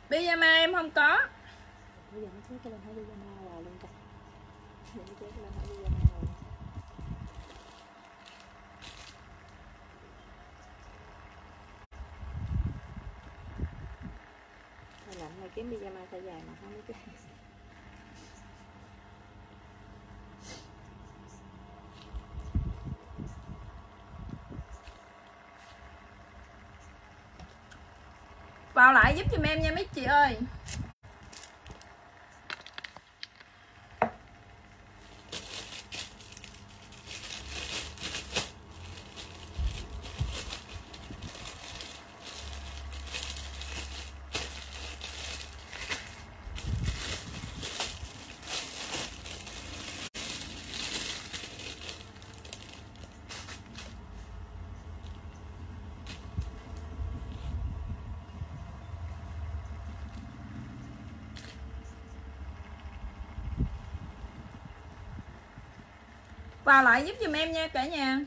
Pyjama em không có. Bây giờ nó thấy cái lên hỏi pyjama hoài luôn kìa. Giờ nó chế cái lên hỏi pyjama hoài. Lạnh mà kiếm pyjama tay dài mà không biết. Vào lại giúp giùm em nha mấy chị ơi. Vào lại giúp giùm em nha cả nhà.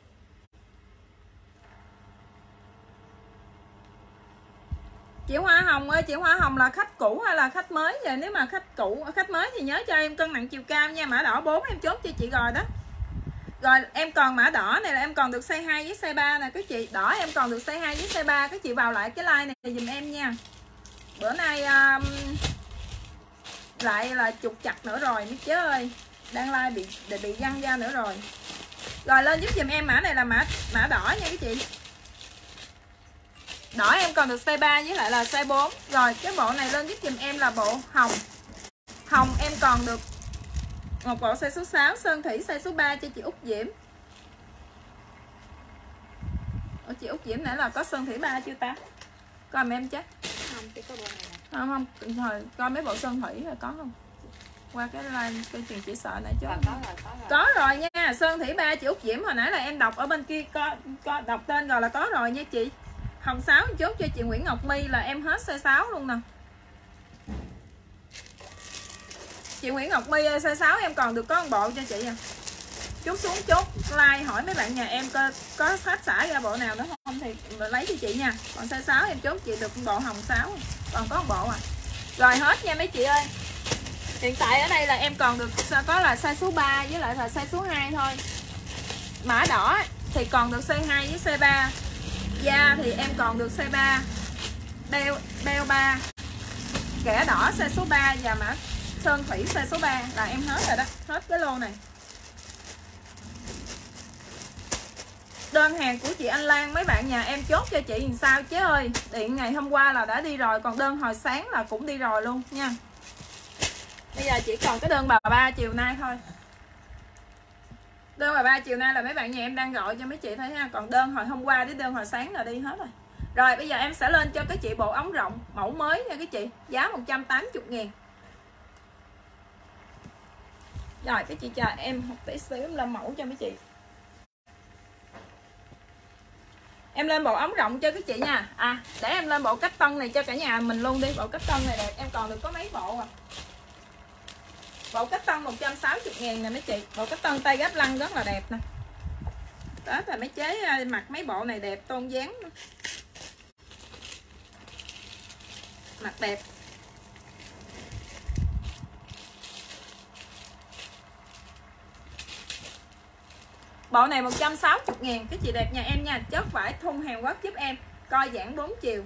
Chị Hoa Hồng ơi, chị Hoa Hồng là khách cũ hay là khách mới vậy? Nếu mà khách cũ, khách mới thì nhớ cho em cân nặng chiều cao nha. Mã đỏ 4 em chốt cho chị rồi đó. Rồi em còn mã đỏ này là em còn được size 2 với size 3 nè các chị. Đỏ em còn được size 2 với size 3. Các chị vào lại cái like này dùm em nha. Bữa nay lại là trục chặt nữa rồi mấy chế ơi. Đang like bị văng ra nữa rồi. Rồi lên giúp giùm em mã này là mã đỏ nha các chị. Đỏ em còn được size 3 với lại là size 4. Rồi cái bộ này lên giúp giùm em là bộ hồng. Hồng em còn được một bộ size số 6, sơn thủy size số 3 cho chị Út Diễm. Ủa chị Út Diễm nãy là có sơn thủy 3 chưa ta? Coi em chắc. Không, chỉ có bộ này nè. Không, thôi coi mấy bộ sơn thủy rồi có không? Qua cái like cái chuyện chỉ sợ nãy chứ. Có rồi nha, sơn thủy 3 chị Út Diễm hồi nãy là em đọc ở bên kia có đọc tên rồi là có rồi nha chị. Hồng 6 chốt cho chị Nguyễn Ngọc My là em hết size 6 luôn nè. Chị Nguyễn Ngọc My ơi, size 6 em còn được có một bộ cho chị à. Chút xuống chốt like hỏi mấy bạn nhà em có phát xả ra bộ nào nữa không thì lấy cho chị nha. Còn size 6 em chốt chị được bộ hồng 6. Còn có một bộ à. Rồi hết nha mấy chị ơi. Hiện tại ở đây là em còn được có là size số 3 với lại là size số 2 thôi. Mã đỏ thì còn được size 2 với size 3. Da thì em còn được size 3. Beo 3. Kẻ đỏ size số 3 và mã sơn thủy size số 3 là em hết rồi đó, hết cái lô này. Đơn hàng của chị Anh Lan mấy bạn nhà em chốt cho chị làm sao chế ơi. Điện ngày hôm qua là đã đi rồi, còn đơn hồi sáng là cũng đi rồi luôn nha. Bây giờ chỉ còn cái đơn bà 3 chiều nay thôi. Đơn bà 3 chiều nay là mấy bạn nhà em đang gọi cho mấy chị thấy ha. Còn đơn hồi hôm qua đến đơn hồi sáng là đi hết rồi. Rồi bây giờ em sẽ lên cho các chị bộ ống rộng mẫu mới nha các chị. Giá 180.000. Rồi các chị chờ em một tí xíu em lên mẫu cho mấy chị. Em lên bộ ống rộng cho các chị nha. À để em lên bộ cách tân này cho cả nhà mình luôn đi. Bộ cách tân này đẹp, em còn được có mấy bộ à. Bộ cách tân 160.000 nè mấy chị. Bộ cách tân tay gấp lăng rất là đẹp nè. Đó là mấy chế mặc mấy bộ này đẹp tôn dáng. Mặt đẹp. Bộ này 160.000 cái chị đẹp nhà em nha. Chất vải thun Hàn Quốc giúp em. Coi giãn 4 chiều.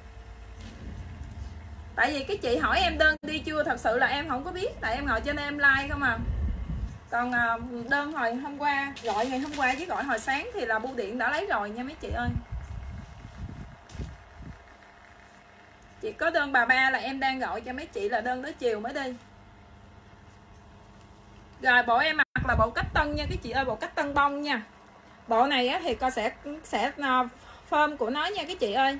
Tại vì cái chị hỏi em đơn đi chưa, thật sự là em không có biết. Tại em ngồi trên em like không à. Còn đơn hồi hôm qua, gọi ngày hôm qua với gọi hồi sáng thì là bưu điện đã lấy rồi nha mấy chị ơi. Chị có đơn bà 3 là em đang gọi cho mấy chị là đơn đó chiều mới đi. Rồi bộ em mặc là bộ cách tân nha các chị ơi, bộ cách tân bông nha. Bộ này á, thì coi sẽ form của nó nha các chị ơi.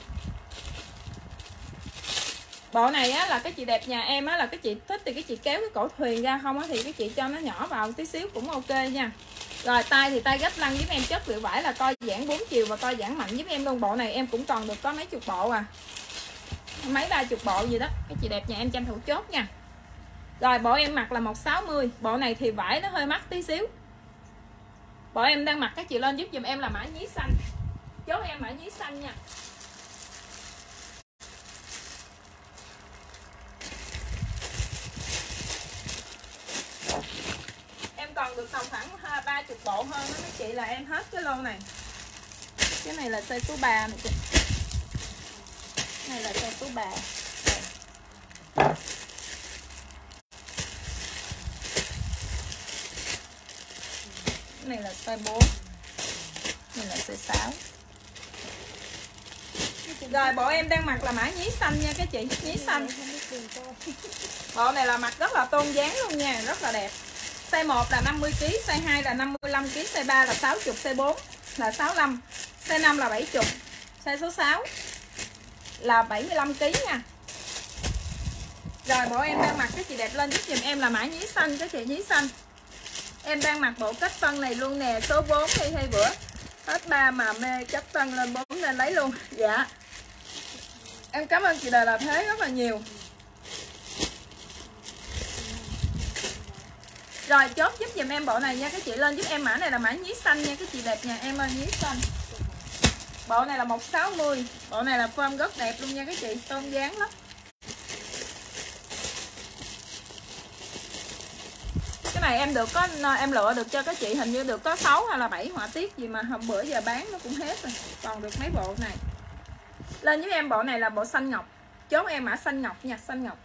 Bộ này á, là cái chị đẹp nhà em á, là cái chị thích thì cái chị kéo cái cổ thuyền ra không á, thì cái chị cho nó nhỏ vào tí xíu cũng ok nha. Rồi tay thì tay gấp lăng giúp em, chất liệu vải là coi giãn 4 chiều và coi giãn mạnh giúp em luôn. Bộ này em cũng còn được có mấy chục bộ à, mấy 30 bộ gì đó. Cái chị đẹp nhà em tranh thủ chốt nha. Rồi bộ em mặc là 160. Bộ này thì vải nó hơi mắc tí xíu. Bộ em đang mặc các chị lên giúp dùm em là mã nhí xanh. Chốt em mã nhí xanh nha. được tầm khoảng 30 bộ hơn đó mấy chị, là em hết cái lô này. Cái này là size số 3 này chị. Cái này là size số 3. Cái này là size 4. Cái này là size 6. Rồi bộ em đang mặc là mã nhí xanh nha các chị, nhí xanh. Bộ này là mặc rất là tôn dáng luôn nha, rất là đẹp. Size 1 là 50kg, size 2 là 55kg, size 3 là 60, size 4 là 65, size 5 là 70, size số 6 là 75kg nha. Rồi bộ em đang mặc các chị đẹp lên giúp giùm em là mã nhí xanh các chị, nhí xanh. Em đang mặc bộ cách phân này luôn nè, số 4 hay bữa hết 3 mà mê cách phân lên 4 nên lấy luôn. Dạ. Em cảm ơn chị Đời là Thế rất là nhiều. Rồi chốt giúp giùm em bộ này nha các chị, lên giúp em mã này là mã nhí xanh nha các chị đẹp nhà em ơi, nhí xanh. Bộ này là 160, bộ này là form rất đẹp luôn nha các chị, tôn dáng lắm. Cái này em được có em lựa được cho các chị hình như được có 6 hay là 7 họa tiết gì mà hôm bữa giờ bán nó cũng hết rồi, còn được mấy bộ này. Lên với em bộ này là bộ xanh ngọc, chốt em mã xanh ngọc nha, xanh ngọc.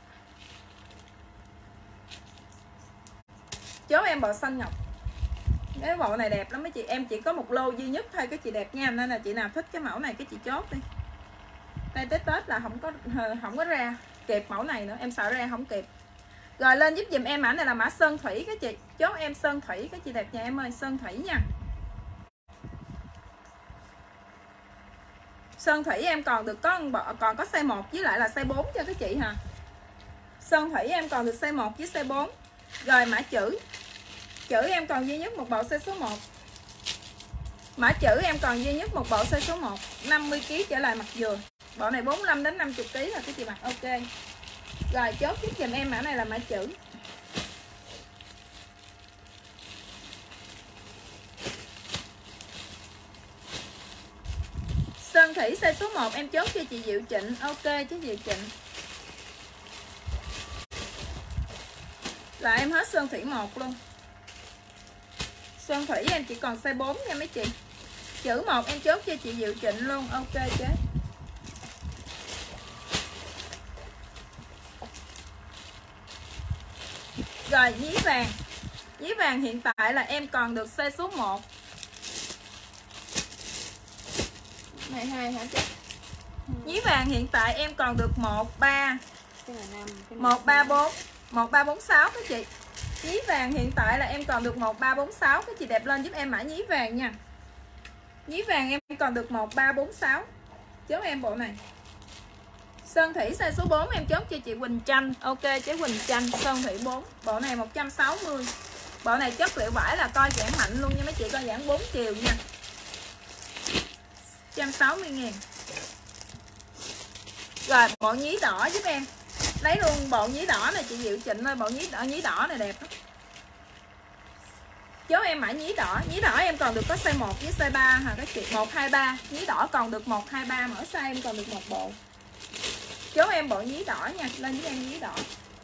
Chốt em bộ xanh ngọc. Cái bộ này đẹp lắm mấy chị, em chỉ có một lô duy nhất thôi các chị đẹp nha, nên là chị nào thích cái mẫu này các chị chốt đi. Đây tới Tết là không có ra kịp mẫu này nữa, em sợ ra không kịp. Rồi lên giúp dùm em mã này là mã sơn thủy các chị, chốt em sơn thủy các chị đẹp nhà em ơi, sơn thủy nha. Sơn thủy em còn được còn có size 1 với lại là size 4 cho các chị hả. Sơn thủy em còn được size 1 với size 4. Rồi mã chữ em còn duy nhất một bộ size số 1. Mã chữ em còn duy nhất một bộ size số 1, 50kg trở lại mặt dừa. Bộ này 45 đến 50kg là các chị mặc ok. Rồi chốt giúp dùm em mã này là mã chữ. Sơn thủy size số 1 em chốt cho chị Diệu Trịnh, ok chứ Diệu Trịnh. Là em hết sơn thủy 1 luôn. Sơn thủy em chỉ còn size 4 nha mấy chị. Chữ 1 em chốt cho chị Diệu Trịnh luôn, ok chứ. Rồi nhí vàng hiện tại là em còn được size số 1. Này 2 hả chị? Nhí vàng hiện tại em còn được 1, 3, 1, 3, 4, 1, 3, 4, 6 các chị. Nhí vàng hiện tại là em còn được 1, 3, 4, 6 các chị đẹp lên giúp em mã nhí vàng nha. Nhí vàng em còn được 1, 3, 4, 6. Chốt em bộ này. Sơn thủy size số 4 em chốt cho chị Quỳnh Tranh, ok chứ Quỳnh Tranh, sơn thủy 4. Bộ này 160. Bộ này chất liệu vải là coi giãn mạnh luôn nha mấy chị, coi giãn 4 chiều nha. 160.000. Rồi bộ nhí đỏ giúp em. Lấy luôn bộ nhí đỏ này chị Diệu Trịnh ơi, bộ nhí đỏ này đẹp lắm. Chốt em mã nhí đỏ em còn được có size 1 với size 3 hả các chị, 1, 2, 3. Nhí đỏ còn được 1, 2, 3, mở size em còn được một bộ. Chốt em bộ nhí đỏ nha, lên với em nhí đỏ.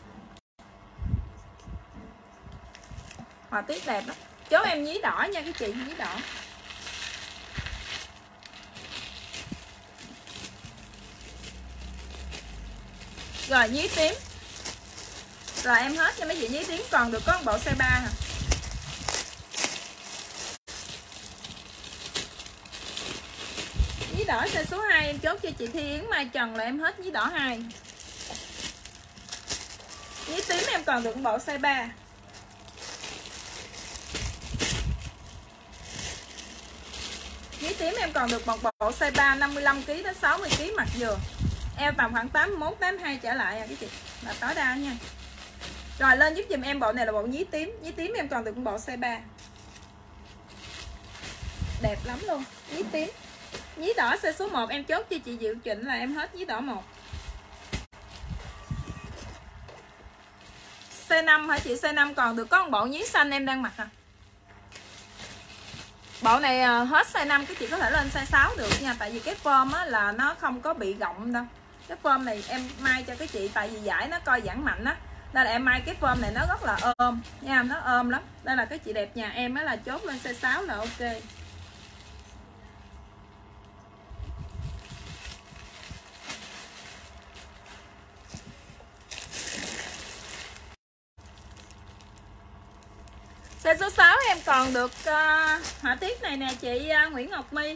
Họa tiết đẹp lắm. Chốt em nhí đỏ nha các chị, nhí đỏ. Rồi nhí tím. Rồi em hết cho mấy chị nhí tím, còn được có một bộ size 3 hả. Nhí đỏ size số 2 em chốt cho chị Thi Yến Mai Trần là em hết nhí đỏ 2. Nhí tím em còn được một bộ size 3. Nhí tím em còn được một bộ size 3, 55kg đến 60kg mặt dừa. Eo tầm khoảng 81, 82 trở lại à các chị, là tối đa nha. Rồi lên giúp dùm em bộ này là bộ nhí tím em còn được một bộ size 3. Đẹp lắm luôn, nhí tím. Nhí đỏ size số 1 em chốt cho chị Diệu Trịnh là em hết nhí đỏ 1. Size 5 hả chị, size 5 còn được có một bộ nhí xanh em đang mặc à. Bộ này hết size 5 các chị có thể lên size 6 được nha, tại vì cái form á, là nó không có bị gọng đâu. Cái form này em may cho các chị tại vì vải nó coi giãn mạnh á, Đây là em may cái form này nó rất là ôm nha, nó ôm lắm. Đây là cái chị đẹp nhà em á là chốt lên size 6 là ok. Size số 6 em còn được họa tiết này nè chị Nguyễn Ngọc My.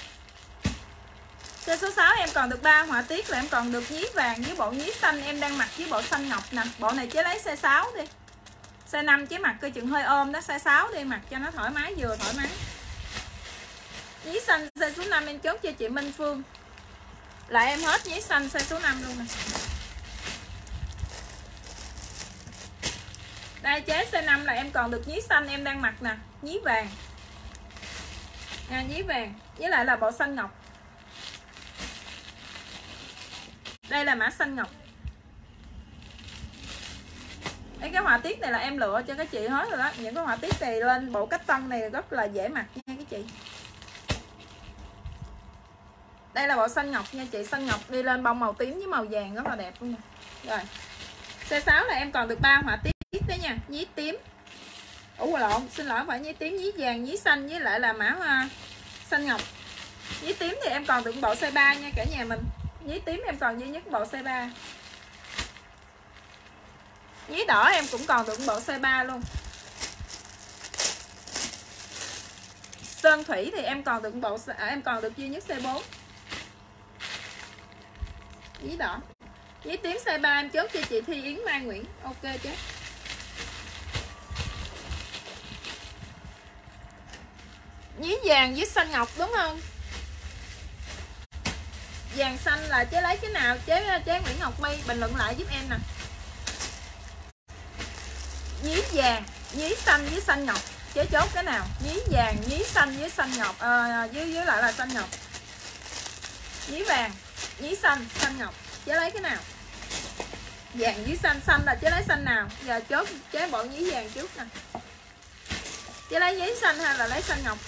Size số 6 em còn được 3 họa tiết là em còn được nhí vàng với bộ nhí xanh em đang mặc với bộ xanh ngọc nè. Bộ này chế lấy size 6 đi. Size 5 chế mặc coi chừng hơi ôm đó, size 6 đi mặc cho nó thoải mái, vừa thoải mái. Nhí xanh size số 5 em chốt cho chị Minh Phương. Là em hết nhí xanh size số 5 luôn nè. Đây chế size 5 là em còn được nhí xanh em đang mặc nè, nhí vàng. Nha, nhí vàng với lại là bộ xanh ngọc. Đây là mã xanh ngọc. Đấy, cái họa tiết này là em lựa cho các chị hết rồi đó. Những cái họa tiết này lên bộ cách tân này rất là dễ mặc nha các chị. Đây là bộ xanh ngọc nha chị. Xanh ngọc đi lên bông màu tím với màu vàng rất là đẹp luôn nè. Rồi size 6 là em còn được 3 họa tiết đấy nha. Nhí tím. Lộn, xin lỗi, phải nhí tím, nhí vàng, nhí xanh với lại là mã xanh ngọc. Nhí tím thì em còn được bộ size 3 nha cả nhà mình. Nhí tím em còn duy nhất bộ size 3. Nhí đỏ em cũng còn được bộ size 3 luôn. Sơn thủy thì em còn được em còn được duy nhất size 4. Nhí đỏ. Nhí tím size 3 em chốt cho chị Thi Yến Mai Nguyễn. Ok chứ. Nhí vàng với xanh ngọc đúng không? Vàng xanh là chế lấy cái nào? Chế Nguyễn Ngọc My bình luận lại giúp em nè. Nhí vàng, nhí xanh với xanh ngọc, chế chốt cái nào? Nhí vàng, nhí xanh với xanh ngọc, với lại là xanh ngọc. Nhí vàng, nhí xanh, xanh ngọc, chế lấy cái nào? Vàng với xanh, xanh là chế lấy xanh nào? Giờ chốt chế bộ nhí vàng trước nè. Chế lấy nhí xanh hay là lấy xanh ngọc?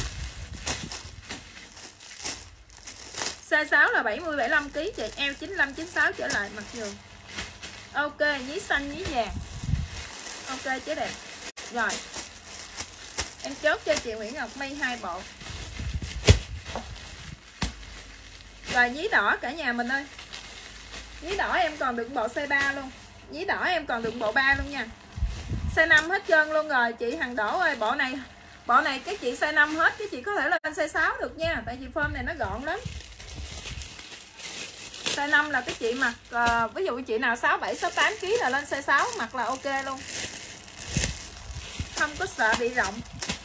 Size 6 là 70 75 kg chị, eo 95 96 trở lại mặc giường. Ok, nhí xanh nhí vàng. Ok chế đẹp. Rồi. Em chốt cho chị Nguyễn Ngọc My 2 bộ. Rồi nhí đỏ cả nhà mình ơi. Nhí đỏ em còn được bộ size 3 luôn. Nhí đỏ em còn được bộ 3 luôn nha. Size 5 hết trơn luôn rồi chị Hằng Đỗ ơi, bộ này các chị size 5 hết, các chị có thể lên size 6 được nha, tại vì form này nó gọn lắm. Size 5 là các chị mặc ví dụ chị nào 67 68 kg là lên size 6 mặc là ok luôn. Không có sợ bị rộng.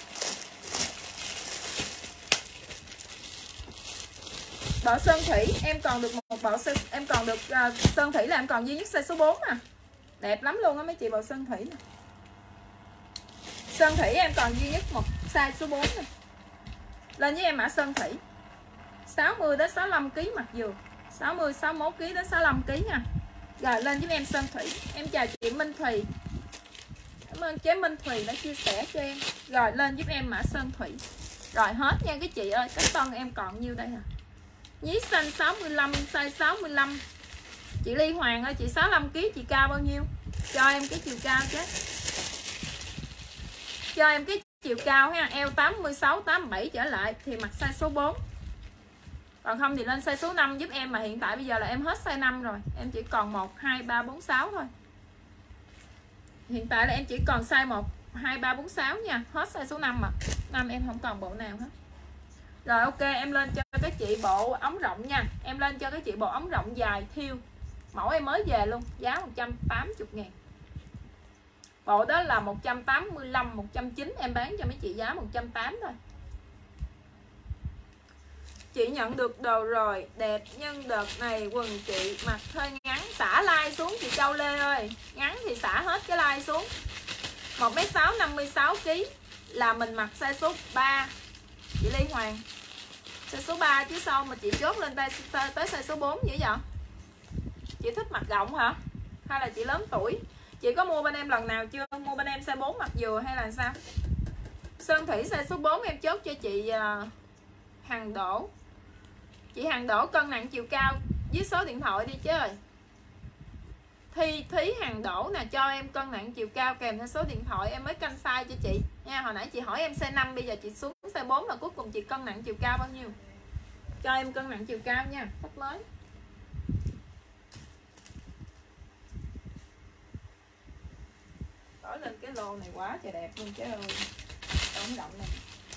Bộ sơn thủy em còn được một bộ em còn được sơn thủy là em còn duy nhất size số 4 nè. Đẹp lắm luôn á mấy chị, bộ sơn thủy nè. Sơn thủy em còn duy nhất một size số 4 nè. Lên với em mã sơn thủy. 60 đến 65 kg mặc dù 60 61 kg đến 65 kg nha. Rồi lên với em sơn thủy. Em chào chị Minh Thùy. Cảm ơn chế Minh Thùy đã chia sẻ cho em. Rồi lên giúp em mã sơn thủy. Rồi hết nha các chị ơi. Cái tân em còn nhiêu đây nè. Nhí xanh 65 size 65. Chị Ly Hoàng ơi, chị 65 kg chị cao bao nhiêu? Cho em cái chiều cao chứ. Cho em cái chiều cao ha, eo 86 87 trở lại thì mặc size số 4. Còn không thì lên size số 5 giúp em, mà hiện tại bây giờ là em hết size 5 rồi. Em chỉ còn 1 2 3 4 6 thôi. Hiện tại là em chỉ còn size 1 2 3 4 6 nha, hết size số 5 mà. 5 em không còn bộ nào hết. Rồi ok, em lên cho các chị bộ ống rộng nha. Em lên cho các chị bộ ống rộng dài thiêu. Mẫu em mới về luôn, giá 180.000. Bộ đó là 185, 190 em bán cho mấy chị giá 180 thôi. Chị nhận được đồ rồi, đẹp, nhưng đợt này quần chị mặc hơi ngắn. Xả like xuống chị Châu Lê ơi. Ngắn thì xả hết cái like xuống. 1m6 56 kg là mình mặc size số 3. Chị Ly Hoàng size số 3 chứ sao mà chị chốt lên tới size số 4 dữ vậy? Chị thích mặc rộng hả? Hay là chị lớn tuổi? Chị có mua bên em lần nào chưa? Mua bên em size 4 mặc vừa hay là sao? Sơn thủy size số 4 em chốt cho chị Hằng Đỗ. Chị Hằng Đỗ cân nặng chiều cao với số điện thoại đi chứ ơi. Thí Hàng Đỗ nè, cho em cân nặng chiều cao kèm theo số điện thoại em mới canh size cho chị nha. Hồi nãy chị hỏi em size 5, bây giờ chị xuống size 4 là cuối cùng chị cân nặng chiều cao bao nhiêu. Cho em cân nặng chiều cao nha, khách mới. Đổi lên cái lô này quá trời đẹp luôn chứ ơi. Tổng động này.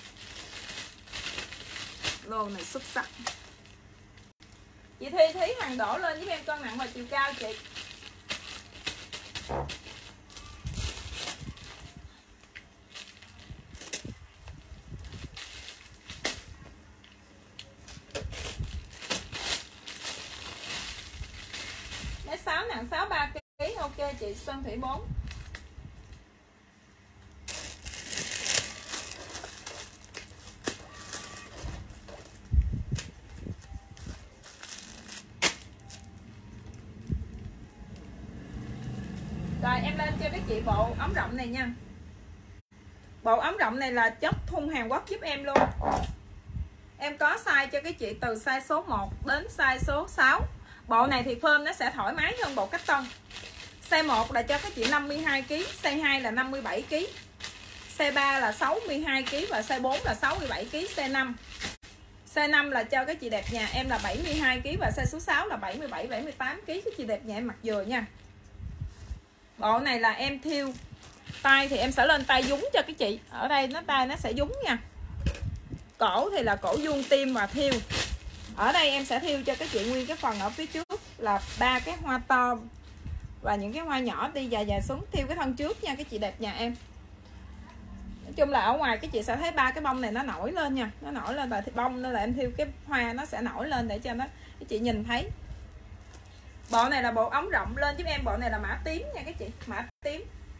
Lô này xuất sắc. Chị Thí Hàng Đỗ lên giúp em cân nặng và chiều cao chị. Mét 6 nặng 63 kg. Ok chị Xuân Thủy 4. Rồi em lên cho các chị bộ ống rộng này nha. Bộ ống rộng này là chất thun Hàn Quốc giúp em luôn. Em có size cho các chị từ size số 1 đến size số 6. Bộ này thì phơm nó sẽ thoải mái hơn bộ cách tân. Size 1 là cho các chị 52 kg, size 2 là 57 kg, size 3 là 62 kg và size 4 là 67 kg, size 5 là cho các chị đẹp nhà em là 72 kg và size số 6 là 77 78 kg các chị đẹp nhà em mặc vừa nha. Bộ này là em thiêu tay thì em sẽ lên tay dúng cho các chị. Ở đây tay nó sẽ dúng nha. Cổ thì là cổ vuông tim và thiêu. Ở đây em sẽ thiêu cho các chị nguyên cái phần ở phía trước là 3 cái hoa to và những cái hoa nhỏ đi dài dài xuống, thiêu cái thân trước nha các chị đẹp nhà em. Nói chung là ở ngoài các chị sẽ thấy 3 cái bông này nó nổi lên nha, nó nổi lên và bông nên là em thiêu cái hoa nó sẽ nổi lên để cho nó các chị nhìn thấy. Bộ này là bộ ống rộng, lên giúp em bộ này là mã tím nha các chị, mã tím.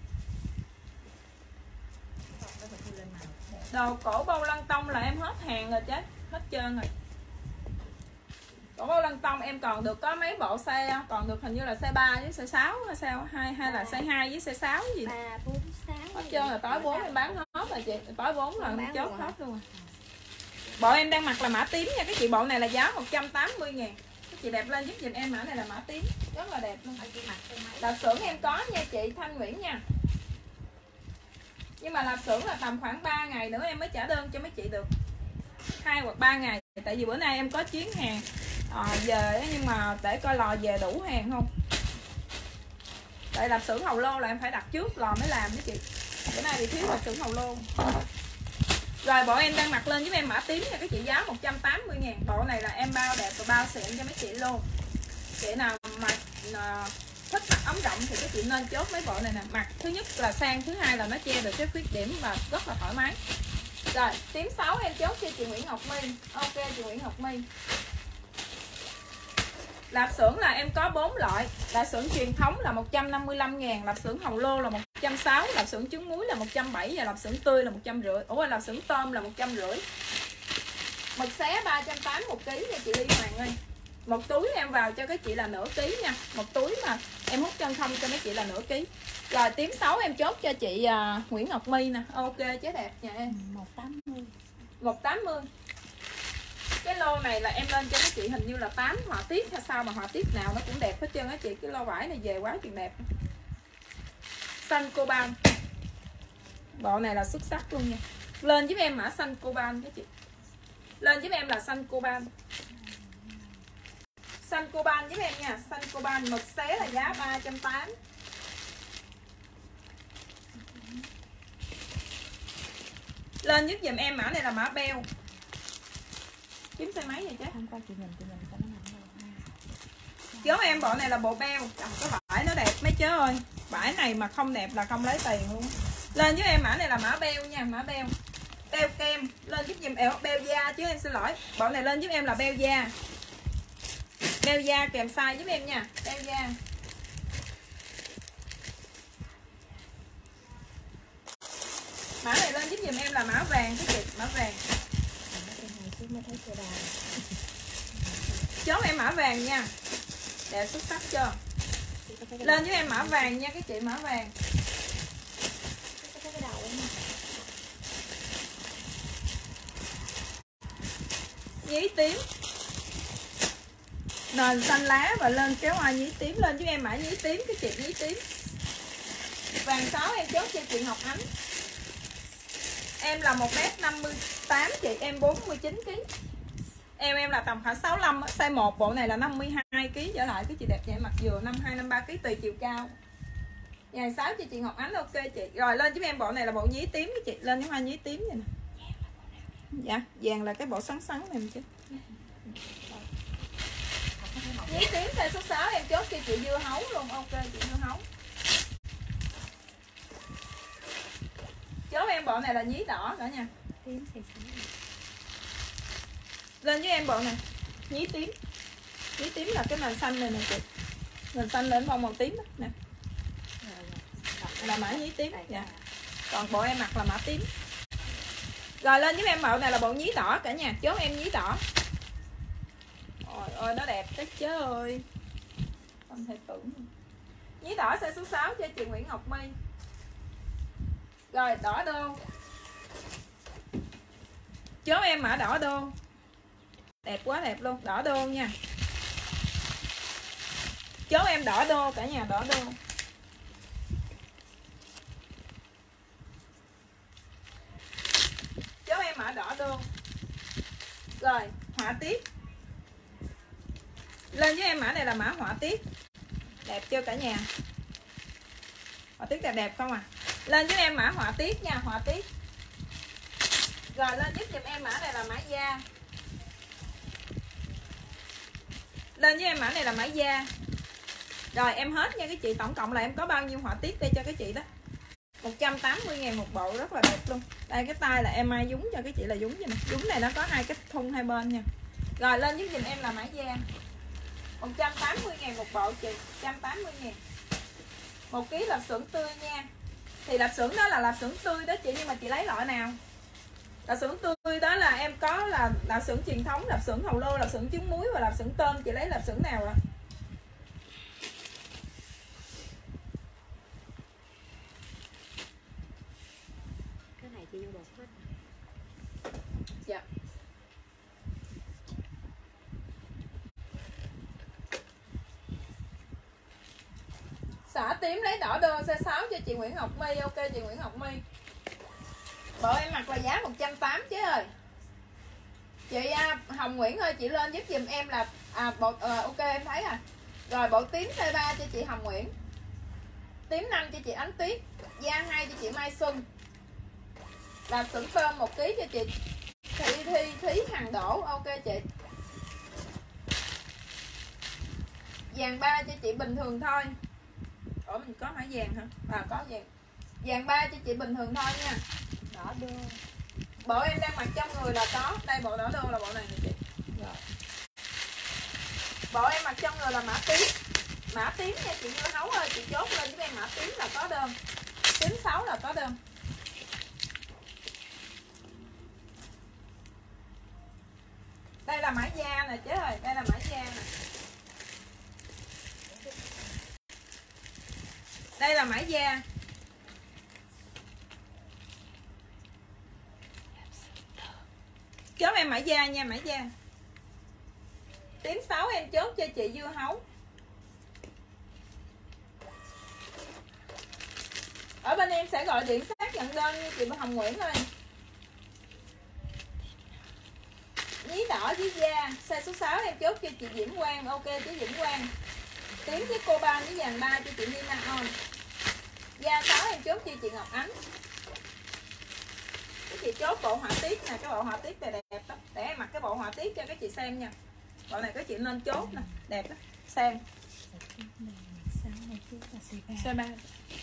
Đồ cổ bông lăng tông là em hết hàng rồi chứ, hết trơn rồi. Cổ bông lăng tông em còn được có mấy bộ size, còn được hình như là size 3 với size 6 hay sao, hay là size 2 với size 6 gì. 3, 4, 6. Hết trơn là tối 4 em bán hết rồi chị, tối 4 là em chốt hết luôn rồi. Bộ em đang mặc là mã tím nha các chị, bộ này là giá 180.000. Các chị đẹp lên giúp giùm em, mã này là mã tím, rất là đẹp luôn. Lạp xưởng em có nha chị Thanh Nguyễn nha. Nhưng mà lạp xưởng là tầm khoảng 3 ngày nữa em mới trả đơn cho mấy chị được, 2 hoặc 3 ngày. Tại vì bữa nay em có chuyến hàng về nhưng mà để coi lò về đủ hàng không. Tại lạp xưởng hầu lô là em phải đặt trước lò mới làm với chị. Bữa nay thì thiếu lạp xưởng hầu lô. Rồi bộ em đang mặc lên giúp em mã tím nha các chị, giá 180.000. Bộ này là em bao đẹp và bao xịn cho mấy chị luôn. Chị nào mà thích mặc ống rộng thì các chị nên chốt mấy bộ này nè. Mặc thứ nhất là sang, thứ hai là nó che được cái khuyết điểm và rất là thoải mái. Rồi tím 6 em chốt cho chị Nguyễn Ngọc My. Ok chị Nguyễn Ngọc My. Lạp xưởng là em có 4 loại. Lạp xưởng truyền thống là 155.000, lạp xưởng hồng lô là 160, lạp xưởng trứng muối là 170 và lạp xưởng tươi là 150. Ủa lạp xưởng tôm là 150. Mực xé 380 1 kg nha chị Ly Hoàng ơi. Một túi em vào cho các chị là nửa ký nha. Một túi mà em hút chân không cho mấy chị là nửa ký. Rồi tím 6 em chốt cho chị Nguyễn Ngọc My nè. Ok chế đẹp nha em. 180. 180. Cái lô này là em lên cho các chị hình như là 8 họa tiết hay sao mà họa tiết nào nó cũng đẹp hết trơn á chị. Cái lô vải này về quá chuyện đẹp. Xanh coban. Bộ này là xuất sắc luôn nha. Lên giúp em mã xanh coban các chị. Lên giúp em là xanh coban. Xanh coban giúp em nha. Xanh coban mực xé là giá 380. Lên giúp dùm em mã này là mã beo. Kiếm xe máy vậy chứ. Không coi chị nhìn cho nó nặng đâu. Giống em bộ này là bộ beo. Trời, cái vải nó đẹp mấy chớ ơi. Vải này mà không đẹp là không lấy tiền luôn. Lên với em mã này là mã beo nha, mã beo. Beo kem, lên giúp dùm beo da chứ em xin lỗi. Bộ này lên giúp em là beo da. Beo da kèm size giúp em nha, beo da. Mã này lên giúp dùm em là mã vàng cái chị, mã vàng. Chốt em mã vàng nha. Đẹp xuất sắc chưa? Lên với em mã vàng nha các chị, mã vàng. Nhí tím. Nền xanh lá và lên kéo hoa nhí tím. Lên giúp em mã nhí tím, cái chị nhí tím. Vàng 6 em chốt cho chị Ngọc Ánh. Em là 1m58 chị, em 49kg. Em là tầm khoảng 65, size 1, bộ này là 52kg trở lại. Cái chị đẹp vậy, mặc vừa 52-53kg tùy chiều cao. Vàng 6 cho chị Ngọc Ánh, ok chị. Rồi lên giúp em bộ này là bộ nhí tím chị, lên cái hoa nhí tím vậy nè. Dạ, vàng là cái bộ sắn sắn này chứ. Nhí tím size số 6 em chốt cho chị dưa hấu luôn, ok chị dưa hấu. Chốt em bộ này là nhí đỏ cả nha. Tím thì xanh. Lên với em bộ này nhí tím. Nhí tím là cái nền xanh này nè chị. Nền xanh lên bông màu tím đó, nè. Là mã nhí tím. Dạ. Còn bộ em mặc là mã tím. Rồi lên với em bộ này là bộ nhí đỏ cả nhà. Chốt em nhí đỏ. Ôi ơi nó đẹp tới chứ ơi. Không thể tưởng. Nhí đỏ size số 6 cho chị Nguyễn Ngọc My. Rồi đỏ đô. Chốt em mã đỏ đô. Đẹp quá đẹp luôn, đỏ đô nha. Chốt em đỏ đô cả nhà, đỏ đô. Chốt em mã đỏ đô. Rồi, họa tiết. Lên với em mã này là mã họa tiết. Đẹp chưa cả nhà? Họa tiết đẹp đẹp không à? Lên với em mã họa tiết nha, họa tiết. Rồi lên giúp giùm em mã này là mã da. Lên với em mã này là mã da. Rồi em hết nha các chị, tổng cộng là em có bao nhiêu họa tiết đây cho các chị đó. 180.000 một bộ, rất là đẹp luôn. Đây cái tay là em mai dúng cho các chị là dúng vậy nè. Dúng này nó có hai cái thun hai bên nha. Rồi lên giúp giùm em là mã da. 180.000 một bộ chị, 180.000. 1 kg lạp xưởng tươi nha. Thì lạp xưởng đó là lạp xưởng tươi đó chị, nhưng mà chị lấy loại nào? Lạp xưởng tươi đó là em có là lạp xưởng truyền thống, lạp xưởng hàu lô, lạp xưởng trứng muối và lạp xưởng tôm. Chị lấy lạp xưởng nào ạ? Cái này chị vô bột hết. Dạ. Xả tím lấy đỏ đô size 6 cho chị Nguyễn Ngọc My, ok chị Nguyễn Ngọc My. Bộ em mặc là giá 180 chứ ơi. Chị Hồng Nguyễn ơi, chị lên giúp giùm em là bộ ok em thấy à. Rồi bộ tím size 3 cho chị Hồng Nguyễn. Tím 5 cho chị Ánh Tuyết. Da 2 cho chị Mai Xuân. Làm xưởng tôm 1 kg cho chị Thúy Hằng Đỗ, ok chị. Vàng 3 cho chị bình thường thôi. Ủa mình có mã vàng hả? Có vàng. Vàng 3 cho chị bình thường thôi nha. Đỏ đô. Bộ em đang mặc trong người là có. Đây bộ đỏ đô là bộ này nè chị. Rồi. Bộ em mặc trong người là mã tím. Mã tím nha chị Như Hấu ơi, chị chốt lên với em mã tím là có đơn. Tím 6 là có đơn. Đây là mã da nè chứ ơi, đây là mã da nè. Đây là mã da. Chốt em mã da nha, mã da. Tím 6 em chốt cho chị Dưa Hấu. Ở bên em sẽ gọi điện xác nhận đơn như chị Hồng Nguyễn ơi. Nhí đỏ với da size số 6 em chốt cho chị Diễm Quang, ok chị Diễm Quang. Tím với cô ba với vàng 3 cho chị Nina On. Da 6 em chốt cho chị Ngọc Ánh. Cái chị chốt bộ họa tiết nè, cái bộ họa tiết này đẹp đó. Để em mặc cái bộ họa tiết cho các chị xem nha. Bộ này các chị nên chốt nè, đẹp đó, xem. Size 3.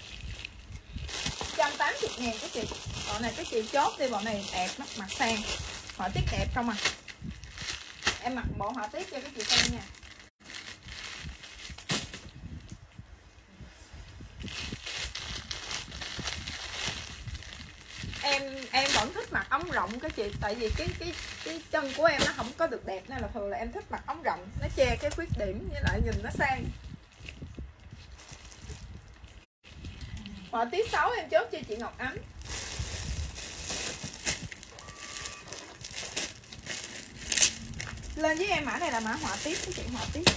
180.000 các chị. Bộ này các chị chốt đi, bộ này đẹp lắm, mặc sang. Họa tiết đẹp không à. Em mặc bộ họa tiết cho các chị xem nha. Em vẫn thích mặc ống rộng các chị, tại vì cái chân của em nó không có được đẹp nên là thường là em thích mặc ống rộng, nó che cái khuyết điểm với lại nhìn nó sang. Họa tiết 6 em chốt cho chị Ngọc Ánh. Lên với em mã này là mã họa tiết, các chị, họa tiết.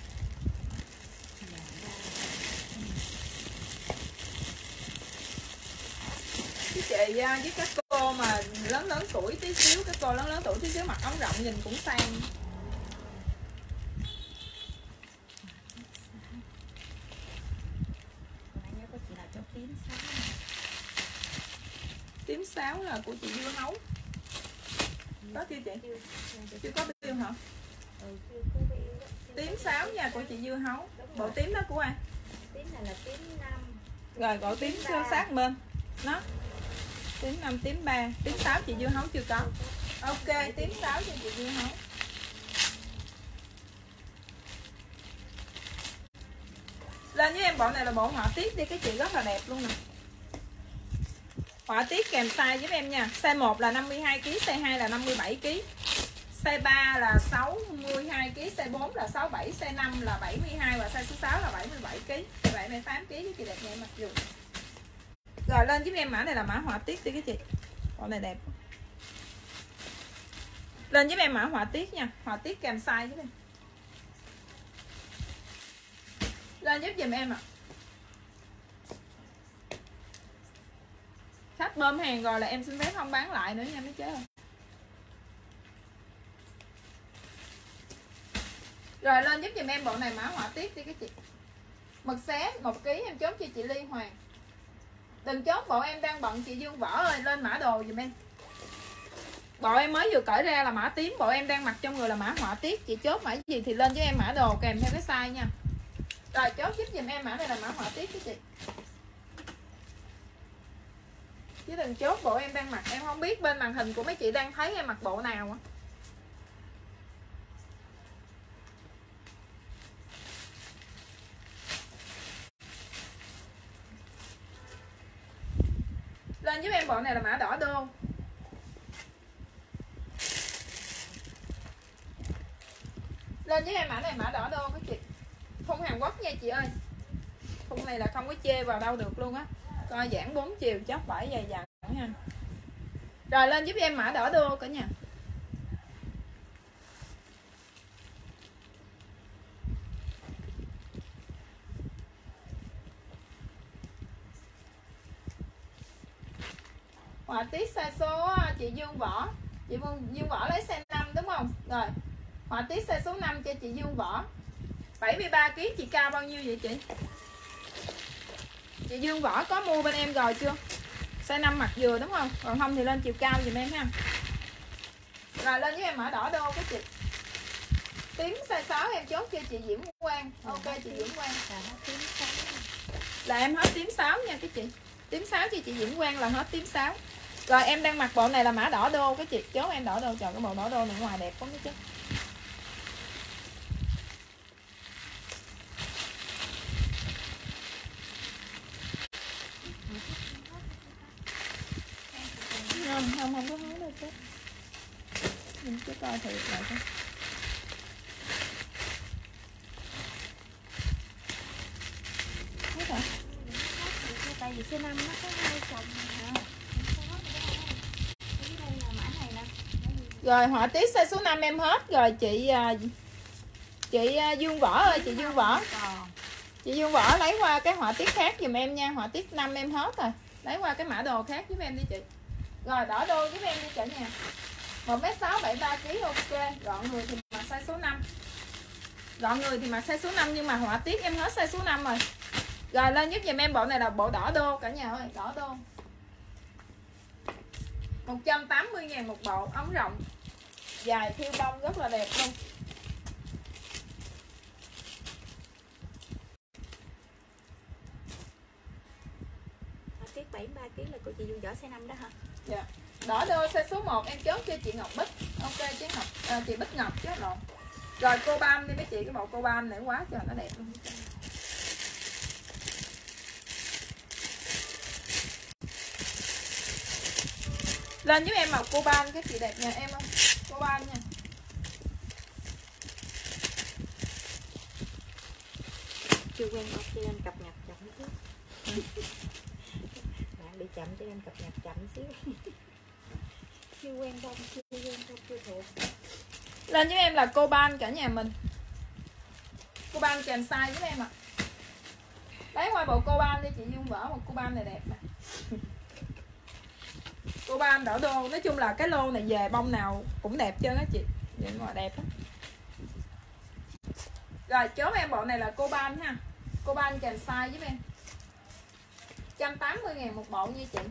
Các chị với các cô mà lớn tuổi tí xíu, các cô lớn tuổi tí xíu mặc ống rộng nhìn cũng sang. Tím 6 là của chị Dưa Hấu. Có chưa chị? Chưa có bill hả? Tím 6 nha, của chị Dưa Hấu. Bộ tím đó của ai? Tím này là tím 5. Rồi bộ tím siêu sát bên. Nó. Tím 5, tím 3, tím 6 chị Dưa Hấu chưa có. Ok, tím 6 cho chị Dưa Hấu. Lên với em bộ này là bộ họa tiết đi các chị, rất là đẹp luôn nè. Họa tiết kèm size giúp em nha. Size 1 là 52kg, size 2 là 57kg, size 3 là 62kg, size 4 là 67, size 5 là 72 và size số 6 là 77kg, 78kg các chị, đẹp nha em mặc dù. Rồi lên giúp em mã này là mã họa tiết đi các chị. Bộ này đẹp. Lên giúp em mã họa tiết nha, họa tiết kèm size giúp em. Lên giúp giùm em ạ. Khách bơm hàng rồi là em xin phép không bán lại nữa nha mấy chế ơi. Rồi lên giúp giùm em bộ này mã họa tiết đi các chị. Mực xé 1kg em chốt cho chị Ly Hoàng. Đừng chốt bộ em đang bận chị Dương Võ ơi, lên mã đồ giùm em. Bộ em mới vừa cởi ra là mã tím, bộ em đang mặc trong người là mã họa tiết, chị chốt mã gì thì lên với em mã đồ kèm theo cái size nha. Rồi chốt giúp giùm em mã này là mã họa tiết các chị. Chứ đừng chốt bộ em đang mặc, em không biết bên màn hình của mấy chị đang thấy em mặc bộ nào á. Lên giúp em bộ này là mã đỏ đô. Lên với em mã này mã đỏ đô các chị. Thun Hàn Quốc nha chị ơi. Thun này là không có chê vào đâu được luôn á. Coi giãn 4 chiều chóc vải dày dặn ha. Rồi lên giúp em mã đỏ đô cả nhà. Họa tiết size số chị Dương Võ. Chị Dương Võ lấy size 5 đúng không? Rồi. Họa tiết size số 5 cho chị Dương Võ. 73kg chị cao bao nhiêu vậy chị? Chị Dương Võ có mua bên em rồi chưa? Size 5 mặc vừa đúng không? Còn không thì lên chiều cao giùm em ha. Rồi lên với em mã đỏ đô các chị. Tím size 6 em chốt cho chị Diễm Quang. Ok chị Diễm Quang. Là em hết tím 6 nha các chị. Tím 6 cho chị Diễm Quang là hết tím 6. Rồi em đang mặc bộ này là mã đỏ đô các chị. Chốt em đỏ đô, chọn cái bộ đỏ đô này ngoài đẹp quá mấy chứ. Không có hối đâu chứ. Mình cứ coi thử lại thôi. Hết hả? Tại vì C5 nó có 2 chồng hả? Đây là mã này nè. Rồi họa tiết size số 5 em hết rồi chị Dương Võ ơi, chị Dương Võ. Chị Dương Võ lấy qua cái họa tiết khác giùm em nha, họa tiết 5 em hết rồi. Lấy qua cái mã đồ khác giúp em đi chị. Rồi đỏ đô giúp em đi cả nhà. 1m6 73kg ok, gọn người thì mặc size số 5. Gọn người thì mặc size số 5 nhưng mà họa tiết em hết size số 5 rồi. Rồi lên giúp giùm em bộ này là bộ đỏ đô cả nhà ơi, đỏ đô. 180.000 một bộ, ống rộng. Dài thiêu bông rất là đẹp luôn. Họa tiết 73kg là của chị Dương Võ size 5 đó hả? Dạ. Đỏ đô size số 1 em chốt cho chị Ngọc Bích. Ok chị Ngọc, chị Bích Ngọc chứ lộn. Rồi cô bam đi mấy chị, cái bộ cô bam này quá trời nó đẹp luôn. Lên giúp em màu cô ban cái chị đẹp nhà em không? Cô ban nha. Chưa quen bông cho nên cập nhật chậm chút. Bạn bị chậm cho nên cập nhật chậm xíu. Chưa quen bông chưa thuộc. Lên với em là Coban cả nhà mình. Coban kèm size với em ạ. Lấy qua bộ Coban đi chị Dung Võ, một Coban này đẹp nè. Coban đỏ đô, nói chung là cái lô này về bông nào cũng đẹp trơn á chị. Nhìn ngoài đẹp á. Rồi chốt em bộ này là Coban ha. Coban kèm size giúp em. 180.000 một bộ nha chị.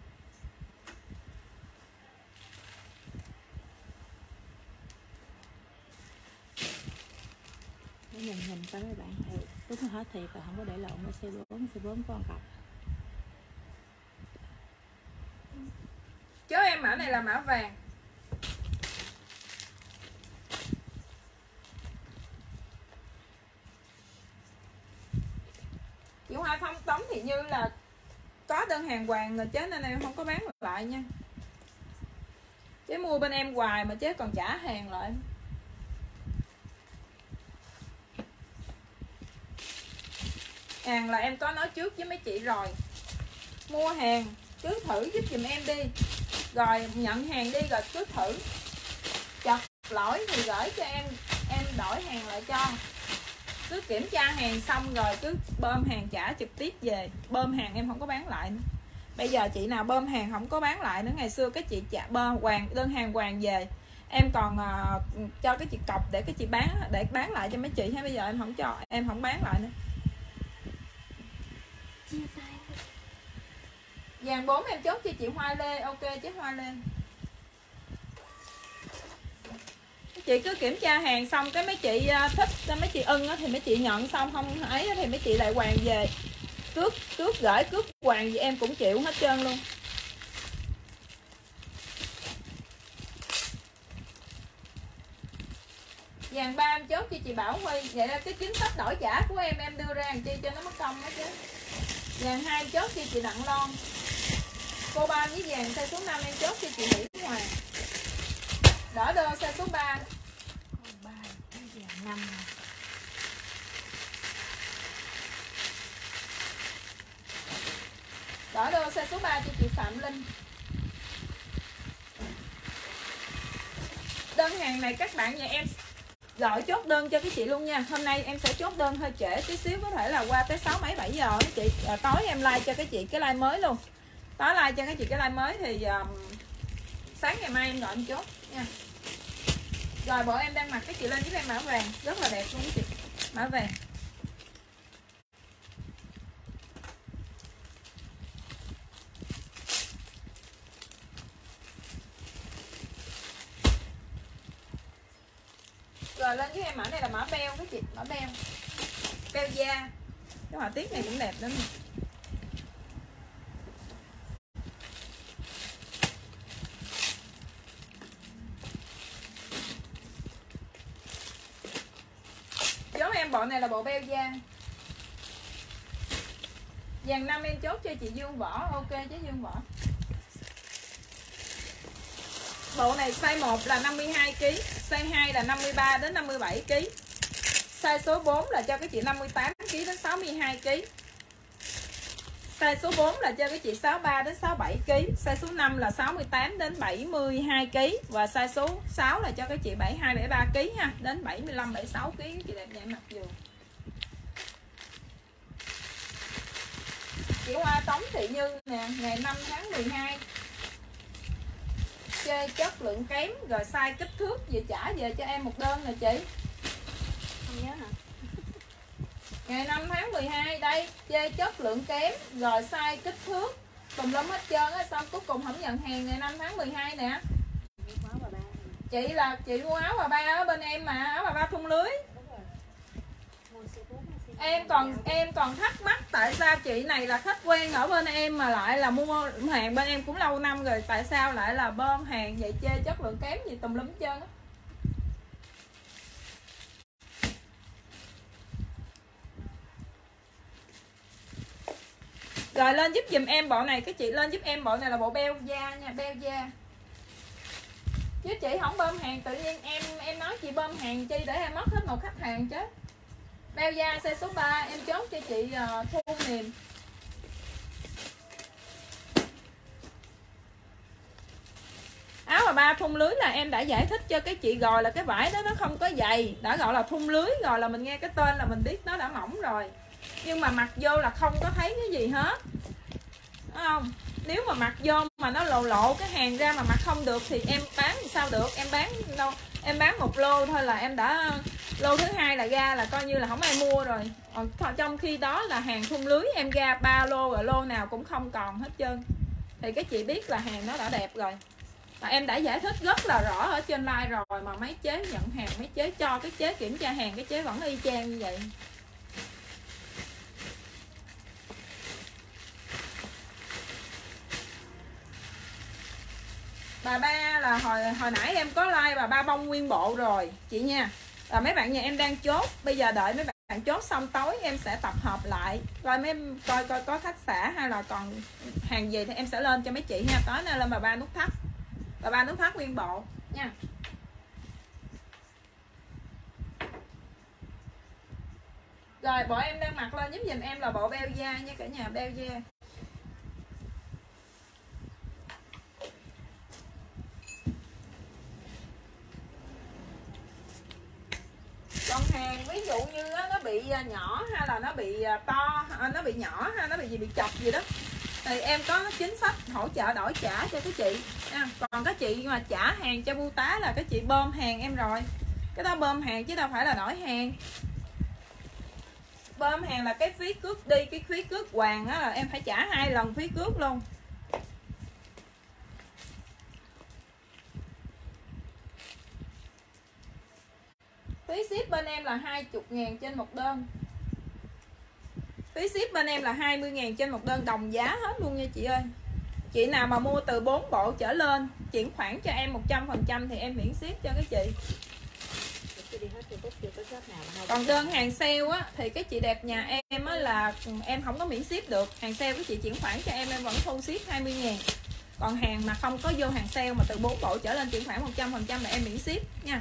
Nhìn coi mấy bạn thì đúng hết thiệt là không có để lộn ở C4 con cọc. Chốt em mã này là mã vàng. Chị Hoa Thông Tống thì như là có đơn hàng hoàng rồi chứ, nên em không có bán lại nha. Chứ mua bên em hoài mà chứ còn trả hàng lại. Hàng là em có nói trước với mấy chị rồi. Mua hàng cứ thử giúp giùm em đi. Rồi nhận hàng đi rồi cứ thử. Chật lỗi thì gửi cho em đổi hàng lại cho. Cứ kiểm tra hàng xong rồi cứ bơm hàng trả trực tiếp về. Bơm hàng em không có bán lại nữa. Bây giờ chị nào bơm hàng không có bán lại nữa. Ngày xưa cái chị trả đơn hàng hoàng về, em còn cho cái chị cọc để cái chị bán lại cho mấy chị. Hay bây giờ em không cho, em không bán lại nữa. Vàng 4 em chốt cho chị Hoa Lê. Ok chứ Hoa Lê. Chị cứ kiểm tra hàng xong cái mấy chị thích, mấy chị ưng thì mấy chị nhận, xong không ấy thì mấy chị lại hoàng về. Cước gửi cước hoàng gì em cũng chịu hết trơn luôn. Vàng 3 em chốt cho chị Bảo Huy. Vậy là cái chính sách đổi trả của em đưa ra làm chi cho nó mất công đó chứ. Vàng 2 em chốt cho chị Đặng Lon. Cô 3 với vàng size số 5 em chốt cho chị Mỹ Hoàng. Đỏ đô size số 3. Con 3 cái vàng 5 này. Đỏ đô size số 3 cho chị Phạm Linh. Đơn hàng này các bạn nhà em gọi chốt đơn cho cái chị luôn nha. Hôm nay em sẽ chốt đơn hơi trễ tí xíu, có thể là qua tới 6 mấy 7 giờ đó chị. Tối em like cho cái chị cái like mới luôn. Tối like cho cái chị cái like mới thì sáng ngày mai em gọi em chốt nha. Rồi bộ em đang mặc cái chị lên giúp em mã vàng rất là đẹp luôn chị. Mã vàng. Rồi lên với em mã này là mã beo cái chị, mã beo. Beo da. Cái họa tiết này cũng đẹp lắm. Chốt em bộ này là bộ beo da. Vàng 5 em chốt cho chị Dương Võ. Ok chứ Dương Võ. Bộ này size 1 là 52 kg, size 2 là 53 đến 57 kg. Size số 4 là cho cái chị 58 kg đến 62 kg. Size số 4 là cho cái chị 63 đến 67 kg, size số 5 là 68 đến 72 kg và size số 6 là cho cái chị 72 73 kg ha, đến 75 76 kg chị đẹp vậy mặc dù. Chị Hoa Tống Thị Như nè, ngày 5 tháng 12. Chơi chất lượng kém rồi size kích thước về trả về cho em một đơn nè chị. Không nhớ hả? Ngày 5 tháng 12 đây, chơi chất lượng kém rồi size kích thước tùm lum hết trơn á, xong cuối cùng không nhận hàng ngày 5 tháng 12 nè. Chị là chị mua áo bà ba ở bên em mà, áo bà ba thun lưới. Em còn thắc mắc tại sao chị này là khách quen ở bên em mà lại là mua hàng bên em cũng lâu năm rồi, tại sao lại là bơm hàng vậy, chơi chất lượng kém gì tùm lum hết trơn á. Rồi lên giúp dùm em bộ này, cái chị lên giúp em bộ này là bộ beo da nha, beo da. Chứ chị không bơm hàng tự nhiên em nói chị bơm hàng chi để em mất hết một khách hàng chứ. Beo da size số 3 em chốt cho chị Thu Niềm. áo bà ba thun lưới là em đã giải thích cho cái chị rồi, là cái vải đó nó không có dày, đã gọi là thun lưới rồi, là mình nghe cái tên là mình biết nó đã mỏng rồi. Nhưng mà mặc vô là không có thấy cái gì hết, đúng không? Nếu mà mặc vô mà nó lộ cái hàng ra mà mặc không được thì em bán thì sao được? Em bán đâu, em bán một lô thôi là em đã lô thứ hai là ra là coi như là không ai mua rồi. Còn trong khi đó là hàng thun lưới em ra 3 lô rồi, lô nào cũng không còn hết trơn, thì cái chị biết là hàng nó đã đẹp rồi. Và em đã giải thích rất là rõ ở trên live rồi, mà mấy chế nhận hàng, mấy chế cho cái chế kiểm tra hàng, cái chế vẫn y chang như vậy. Bà ba là hồi nãy em có like bà ba bông nguyên bộ rồi chị nha. Là mấy bạn nhà em đang chốt, bây giờ đợi mấy bạn chốt xong tối em sẽ tập hợp lại coi mấy coi có khách xả hay là còn hàng gì thì em sẽ lên cho mấy chị nha. Tối nay lên bà ba nút thắt, bà ba nút thắt nguyên bộ nha. Rồi bộ em đang mặc lên giúp giùm em là bộ beo da nha cả nhà, beo da. Còn hàng ví dụ như nó bị nhỏ hay là nó bị to, nó bị nhỏ hay nó bị gì, bị chọc gì đó, thì em có chính sách hỗ trợ đổi trả cho các chị nha. Còn các chị mà trả hàng cho bưu tá là các chị bơm hàng em rồi, cái đó bơm hàng chứ đâu phải là đổi hàng. Bơm hàng là cái phí cước đi, cái phí cước hoàng á là em phải trả 2 lần phí cước luôn. Phí ship bên em là 20.000 trên một đơn. Phí ship bên em là 20.000 trên một đơn, đồng giá hết luôn nha chị ơi. Chị nào mà mua từ 4 bộ trở lên chuyển khoản cho em 100% thì em miễn ship cho các chị. Còn đơn hàng sale á thì cái chị đẹp nhà em á là em không có miễn ship được. Hàng sale cái chị chuyển khoản cho em vẫn thu ship 20.000. Còn hàng mà không có vô hàng sale mà từ 4 bộ trở lên chuyển khoản 100% là em miễn ship nha.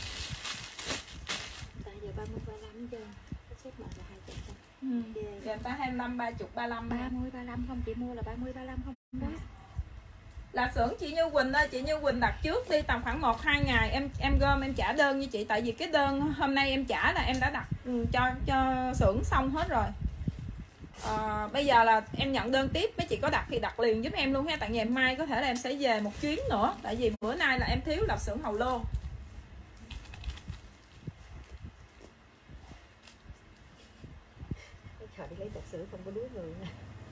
Tại giờ 30 35 chưa? Cái ship mà là 200. Giờ ta 25 30 35. 30 35 không, chị mua là 30 35 không đó. Là xưởng chị Như Quỳnh ơi, chị Như Quỳnh đặt trước đi tầm khoảng 1-2 ngày em gom em trả đơn như chị, tại vì cái đơn hôm nay em trả là em đã đặt cho xưởng xong hết rồi. Bây giờ là em nhận đơn tiếp, mấy chị có đặt thì đặt liền giúp em luôn ha, tại ngày mai có thể là em sẽ về một chuyến nữa, tại vì bữa nay là em thiếu lập xưởng hầu lô. Trời, đi lấy trà sữa không có đứa người nha.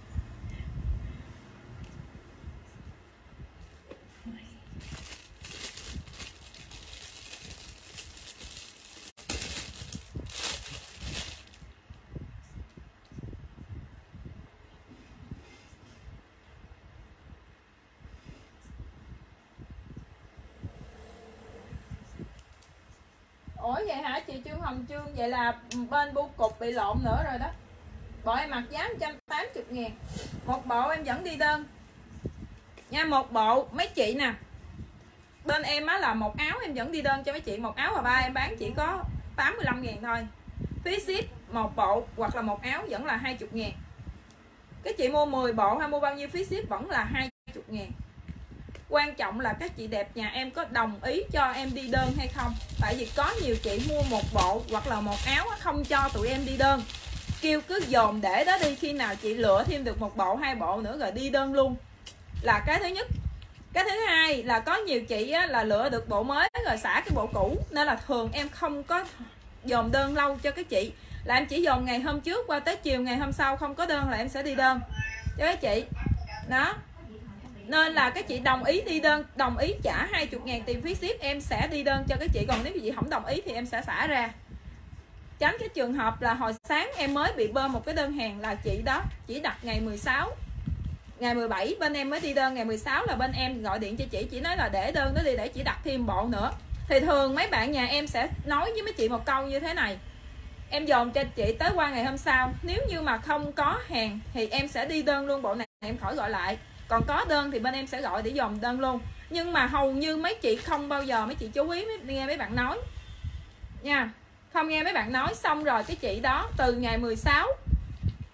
Ủa vậy hả chị Trương Hồng Trương? Vậy là bên bưu cục bị lộn nữa rồi đó. Bộ em mặc giá 180.000. Một bộ em vẫn đi đơn nha, một bộ mấy chị nè. Bên em á là một áo em vẫn đi đơn cho mấy chị. Một áo và ba em bán chỉ có 85.000 thôi. Phí ship một bộ hoặc là một áo vẫn là 20.000. Các chị mua 10 bộ hay mua bao nhiêu phí ship vẫn là 20.000. Quan trọng là các chị đẹp nhà em có đồng ý cho em đi đơn hay không. Tại vì có nhiều chị mua một bộ hoặc là một áo không cho tụi em đi đơn, kêu cứ dồn để đó đi, khi nào chị lựa thêm được một bộ 2 bộ nữa rồi đi đơn luôn, là cái thứ nhất. Cái thứ hai là có nhiều chị á, là lựa được bộ mới rồi xả cái bộ cũ, nên là thường em không có dồn đơn lâu cho các chị, là em chỉ dồn ngày hôm trước qua tới chiều ngày hôm sau không có đơn là em sẽ đi đơn cho các chị đó. Nên là các chị đồng ý đi đơn, đồng ý trả 20.000 tiền phí ship, em sẽ đi đơn cho các chị. Còn nếu chị không đồng ý thì em sẽ xả ra, tránh cái trường hợp là hồi sáng em mới bị bơm một cái đơn hàng là chị đó chỉ đặt ngày 16, ngày 17 bên em mới đi đơn, ngày 16 là bên em gọi điện cho chị, chỉ nói là để đơn đó đi để chị đặt thêm bộ nữa. Thì thường mấy bạn nhà em sẽ nói với mấy chị một câu như thế này: em dồn cho chị tới qua ngày hôm sau, nếu như mà không có hàng thì em sẽ đi đơn luôn bộ này, em khỏi gọi lại. Còn có đơn thì bên em sẽ gọi để dồn đơn luôn. Nhưng mà hầu như mấy chị không bao giờ mấy chị chú ý nghe mấy bạn nói nha, không nghe mấy bạn nói. Xong rồi cái chị đó từ ngày 16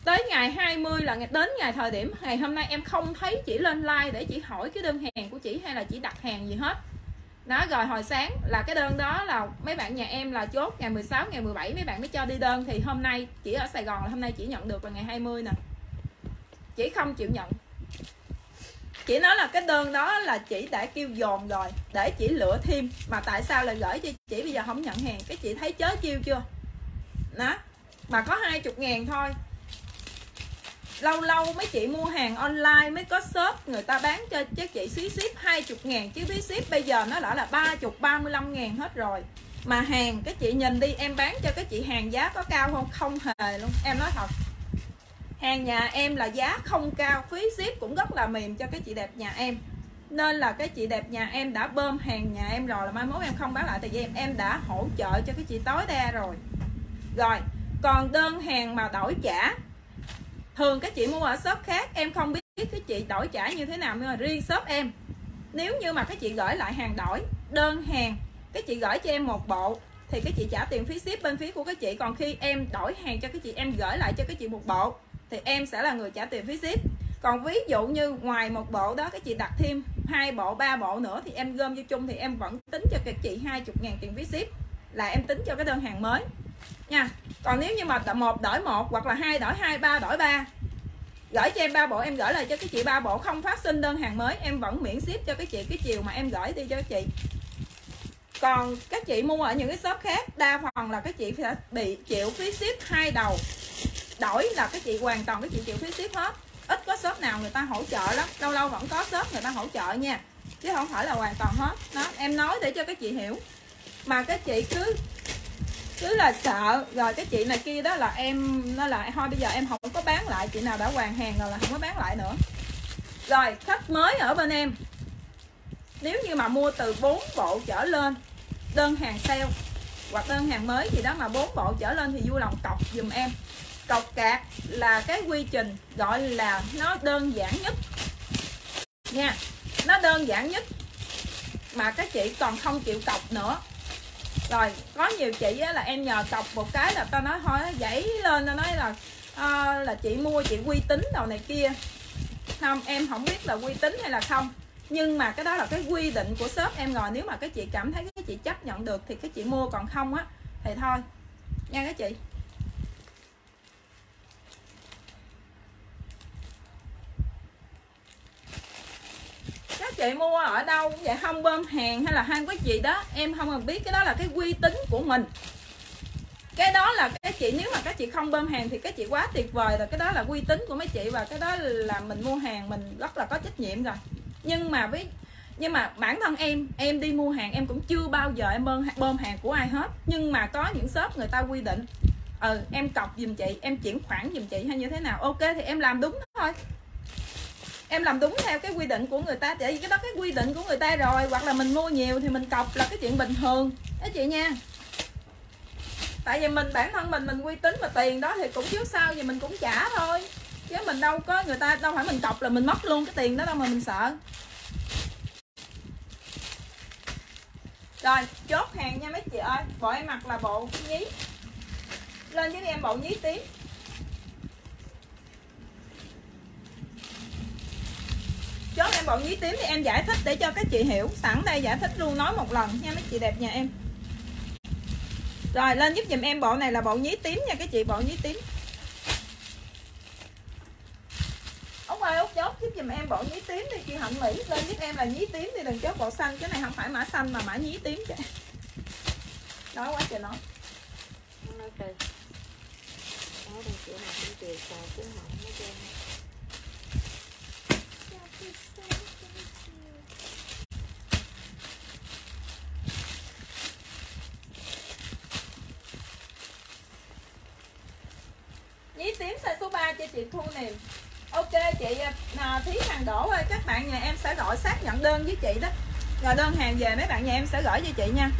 tới ngày 20 là đến ngày thời điểm ngày hôm nay em không thấy chị lên like để chị hỏi cái đơn hàng của chị hay là chị đặt hàng gì hết. Đó, rồi hồi sáng là cái đơn đó là mấy bạn nhà em là chốt ngày 16, ngày 17 mấy bạn mới cho đi đơn. Thì hôm nay chị ở Sài Gòn là hôm nay chị nhận được là ngày 20 nè. Chị không chịu nhận. Chị nói là cái đơn đó là chị đã kêu dồn rồi để chị lựa thêm. Mà tại sao lại gửi cho chị bây giờ không nhận hàng? Cái chị thấy chớ kêu chưa? Đó, mà có 20.000 thôi. Lâu lâu mấy chị mua hàng online mới có shop người ta bán cho chị phí ship 20.000, chứ phí ship bây giờ nó đã là 30, 35.000 hết rồi. Mà hàng cái chị nhìn đi, em bán cho cái chị hàng giá có cao không? Không hề luôn, em nói thật. Hàng nhà em là giá không cao, phí ship cũng rất là mềm cho cái chị đẹp nhà em. Nên là cái chị đẹp nhà em đã bơm hàng nhà em rồi, là mai mốt em không bán lại, tại vì em đã hỗ trợ cho cái chị tối đa rồi. Rồi, còn đơn hàng mà đổi trả, thường các chị mua ở shop khác em không biết cái chị đổi trả như thế nào, nhưng mà riêng shop em, nếu như mà các chị gửi lại hàng đổi đơn hàng, các chị gửi cho em một bộ thì các chị trả tiền phí ship bên phía của các chị. Còn khi em đổi hàng cho các chị, em gửi lại cho các chị một bộ thì em sẽ là người trả tiền phí ship. Còn ví dụ như ngoài một bộ đó các chị đặt thêm 2 bộ, 3 bộ nữa thì em gom vô chung thì em vẫn tính cho các chị 20.000 tiền phí ship, là em tính cho cái đơn hàng mới nha. Còn nếu như mà 1 đổi 1 hoặc là 2 đổi 2, 3 đổi 3, gửi cho em 3 bộ, em gửi lại cho các chị 3 bộ, không phát sinh đơn hàng mới, em vẫn miễn ship cho các chị cái chiều mà em gửi đi cho các chị. Còn các chị mua ở những cái shop khác, đa phần là các chị phải bị chịu phí ship 2 đầu. Đổi là các chị hoàn toàn các chị chịu phí ship hết. Ít có shop nào người ta hỗ trợ lắm, lâu lâu vẫn có shop người ta hỗ trợ nha, chứ không phải là hoàn toàn hết. Đó, em nói để cho các chị hiểu. Mà các chị cứ là sợ rồi cái chị này kia đó là em nói là thôi bây giờ em không có bán lại, chị nào đã hoàn hàng rồi là không có bán lại nữa. Rồi khách mới ở bên em, nếu như mà mua từ 4 bộ trở lên, đơn hàng sale hoặc đơn hàng mới gì đó mà 4 bộ trở lên thì vui lòng cọc dùm em. Cọc cạc là cái quy trình gọi là nó đơn giản nhất nha, nó đơn giản nhất mà các chị còn không chịu cọc nữa. Rồi có nhiều chị á, là em nhờ cọc một cái là tao nói thôi dãy lên, tao nói là chị mua chị uy tín đầu này kia. Không, em không biết là uy tín hay là không, nhưng mà cái đó là cái quy định của shop em rồi. Nếu mà các chị cảm thấy các chị chấp nhận được thì các chị mua, còn không á thì thôi nha các chị. Các chị mua ở đâu cũng vậy, không bơm hàng hay là hàng cái gì đó em không cần biết, cái đó là cái uy tín của mình. Cái đó là các chị, nếu mà các chị không bơm hàng thì các chị quá tuyệt vời rồi, cái đó là uy tín của mấy chị và cái đó là mình mua hàng mình rất là có trách nhiệm rồi. Nhưng mà bản thân em đi mua hàng em cũng chưa bao giờ em bơm hàng của ai hết. Nhưng mà có những shop người ta quy định em cọc giùm chị, em chuyển khoản giùm chị hay như thế nào, ok thì em làm đúng thôi, em làm đúng theo cái quy định của người ta, tại vì cái đó cái quy định của người ta rồi. Hoặc là mình mua nhiều thì mình cọc là cái chuyện bình thường đó chị nha. Tại vì mình bản thân mình uy tín mà tiền đó thì cũng trước sau gì mình cũng trả thôi, chứ mình đâu có, người ta đâu phải mình cọc là mình mất luôn cái tiền đó đâu mà mình sợ. Rồi chốt hàng nha mấy chị ơi. Bộ em mặc là bộ nhí, lên với em bộ nhí tím. Chốt em bộ nhí tím thì em giải thích để cho các chị hiểu. Sẵn đây giải thích luôn, nói một lần nha mấy chị đẹp nhà em. Rồi lên giúp dùm em bộ này là bộ nhí tím nha các chị, bộ nhí tím. Út ơi, Út chốt giúp dùm em bộ nhí tím đi chị Hạnh Mỹ. Lên giúp em là nhí tím thì đừng chốt bộ xanh, cái này không phải mã xanh mà mã nhí tím chứ. Nói quá trời nói. Nói đây kiểu nào cũng chiều xào cũng hỏng hết trơn. Nhí tím size số 3 cho chị Thu Niềm. Ok chị Thí Hàng Đỗ ơi, các bạn nhà em sẽ gọi xác nhận đơn với chị đó. Rồi đơn hàng về mấy bạn nhà em sẽ gửi cho chị nha.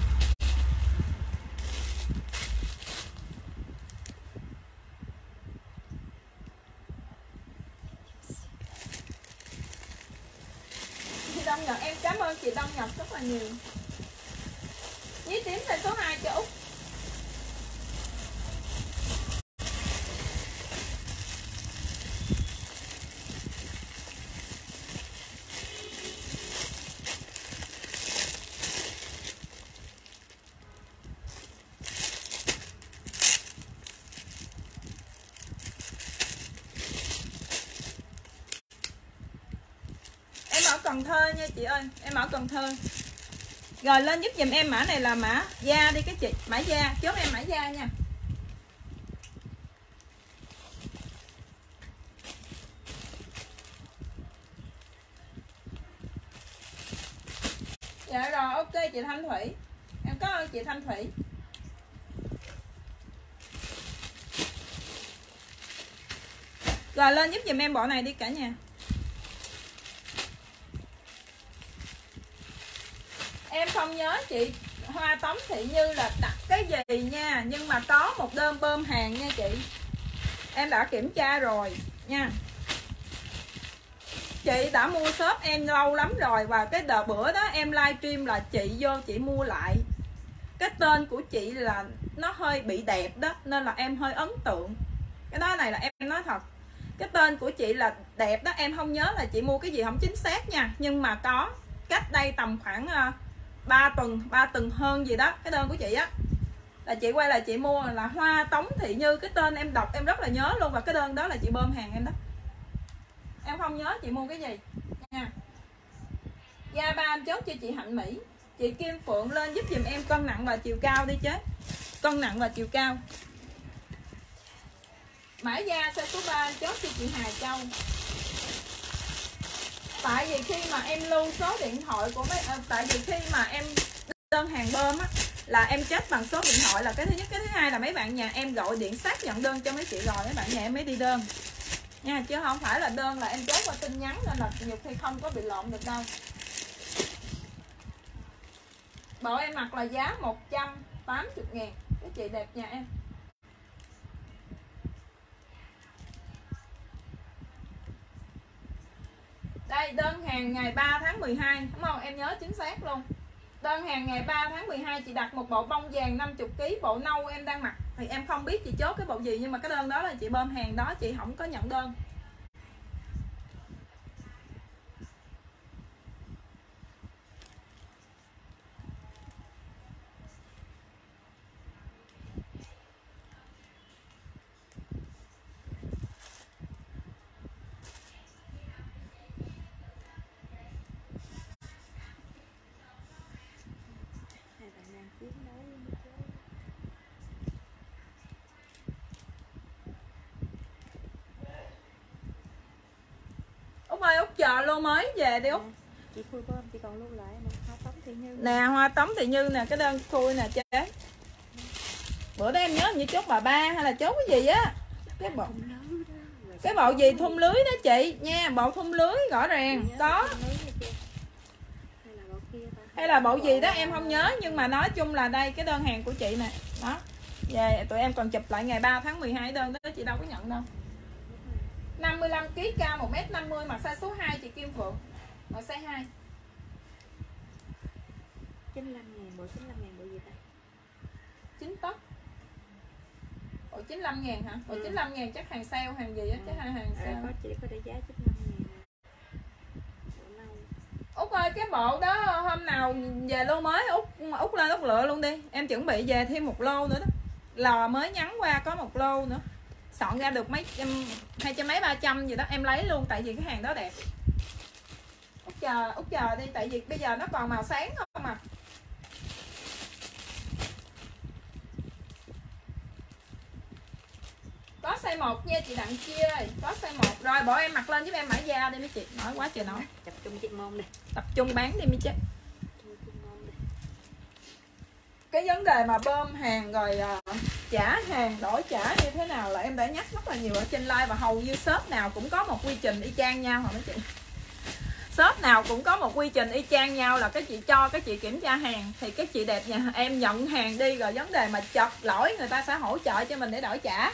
Chị Đông Nhật, em cảm ơn chị Đông Nhật rất là nhiều. Nhí tím size số 2 cho Út. Cần Thơ nha chị ơi, em ở Cần Thơ. Rồi lên giúp giùm em mã này là mã da đi các chị, mã da, chốt em mã da nha. Dạ rồi, ok chị Thanh Thủy. Em có ơn chị Thanh Thủy. Rồi lên giúp giùm em bộ này đi cả nhà. Em không nhớ chị Hoa Tống Thị Như là đặt cái gì nha, nhưng mà có một đơn bơm hàng nha chị. Em đã kiểm tra rồi nha. Chị đã mua shop em lâu lắm rồi, và cái đợt bữa đó em livestream là chị vô chị mua lại. Cái tên của chị là nó hơi bị đẹp đó, nên là em hơi ấn tượng. Cái đó này là em nói thật. Cái tên của chị là đẹp đó, em không nhớ là chị mua cái gì không chính xác nha. Nhưng mà có cách đây tầm khoảng 3 tuần hơn gì đó, cái đơn của chị á là chị quay lại chị mua là Hoa Tống Thị Như. Cái tên em đọc em rất là nhớ luôn, và cái đơn đó là chị bơm hàng em đó. Em không nhớ chị mua cái gì nha. Da ba em chốt cho chị Hạnh Mỹ. Chị Kim Phượng lên giúp giùm em cân nặng và chiều cao đi chứ. Cân nặng và chiều cao. Mã da size số 3 chốt cho chị Hà Châu. Tại vì khi mà em lưu số điện thoại của mấy tại vì khi mà em đơn hàng bơm á là em chết bằng số điện thoại là cái thứ nhất. Cái thứ hai là mấy bạn nhà em gọi điện xác nhận đơn cho mấy chị rồi mấy bạn nhà em mới đi đơn nha, chứ không phải là đơn là em chốt qua tin nhắn, nên là nhiều khi không có bị lộn được đâu. Bộ em mặc là giá 180.000. Cái chị đẹp nhà em. Đây đơn hàng ngày 3 tháng 12 đúng không? Em nhớ chính xác luôn. Đơn hàng ngày 3 tháng 12 chị đặt một bộ bông vàng 50kg, bộ nâu em đang mặc. Thì em không biết chị chốt cái bộ gì, nhưng mà cái đơn đó là chị bơm hàng đó, chị không có nhận đơn. Út ơi, Út chờ lô mới về đi Út. Chị khui bơm chị còn lưu lại nè, Hoa Tống Thị Như nè, Hoa Tống Thị Như nè, cái đơn khui nè chế. Bữa đó em nhớ như chốt bà ba hay là chốt cái gì á, cái bộ gì thun lưới đó chị nha, bộ thun lưới rõ ràng có, hay là bộ gì đó em không nhớ, nhưng mà nói chung là đây cái đơn hàng của chị nè đó. Về tụi em còn chụp lại ngày 3 tháng 12 đơn đó, chị đâu có nhận đâu. 55kg, cao 1m50, mặc size số 2 chị Kim Phượng. Mặc size 2. 95.000, bộ 95.000 bộ gì ta? 9 tấc. Bộ 95.000 hả? Bộ 95.000 chắc hàng sale hàng gì á, chắc hàng sale. Có chỉ có để giá 95.000. Bộ nâu. Út ơi, cái bộ đó hôm nào về lô mới Út lên Út lựa luôn đi. Em chuẩn bị về thêm một lô nữa đó. Lò mới nhắn qua có một lô nữa. Soạn ra được mấy trăm, 200 mấy 300 gì đó em lấy luôn, tại vì cái hàng đó đẹp. Út chờ đi, tại vì bây giờ nó còn màu sáng không mà. Có size 1 nha chị Đặng Chia ơi, có size 1. Rồi bộ em mặc lên giúp em mã da đi mấy chị, nói quá trời nói. Tập trung chuyên môn đi. Tập trung bán đi mấy chị. Cái vấn đề mà bơm hàng rồi trả hàng, đổi trả như thế nào là em đã nhắc rất là nhiều ở trên live, và hầu như shop nào cũng có một quy trình y chang nhau hả mấy chị. Shop nào cũng có một quy trình y chang nhau, là cái chị cho cái chị kiểm tra hàng thì cái chị đẹp nhà em nhận hàng đi, rồi vấn đề mà chật lỗi người ta sẽ hỗ trợ cho mình để đổi trả.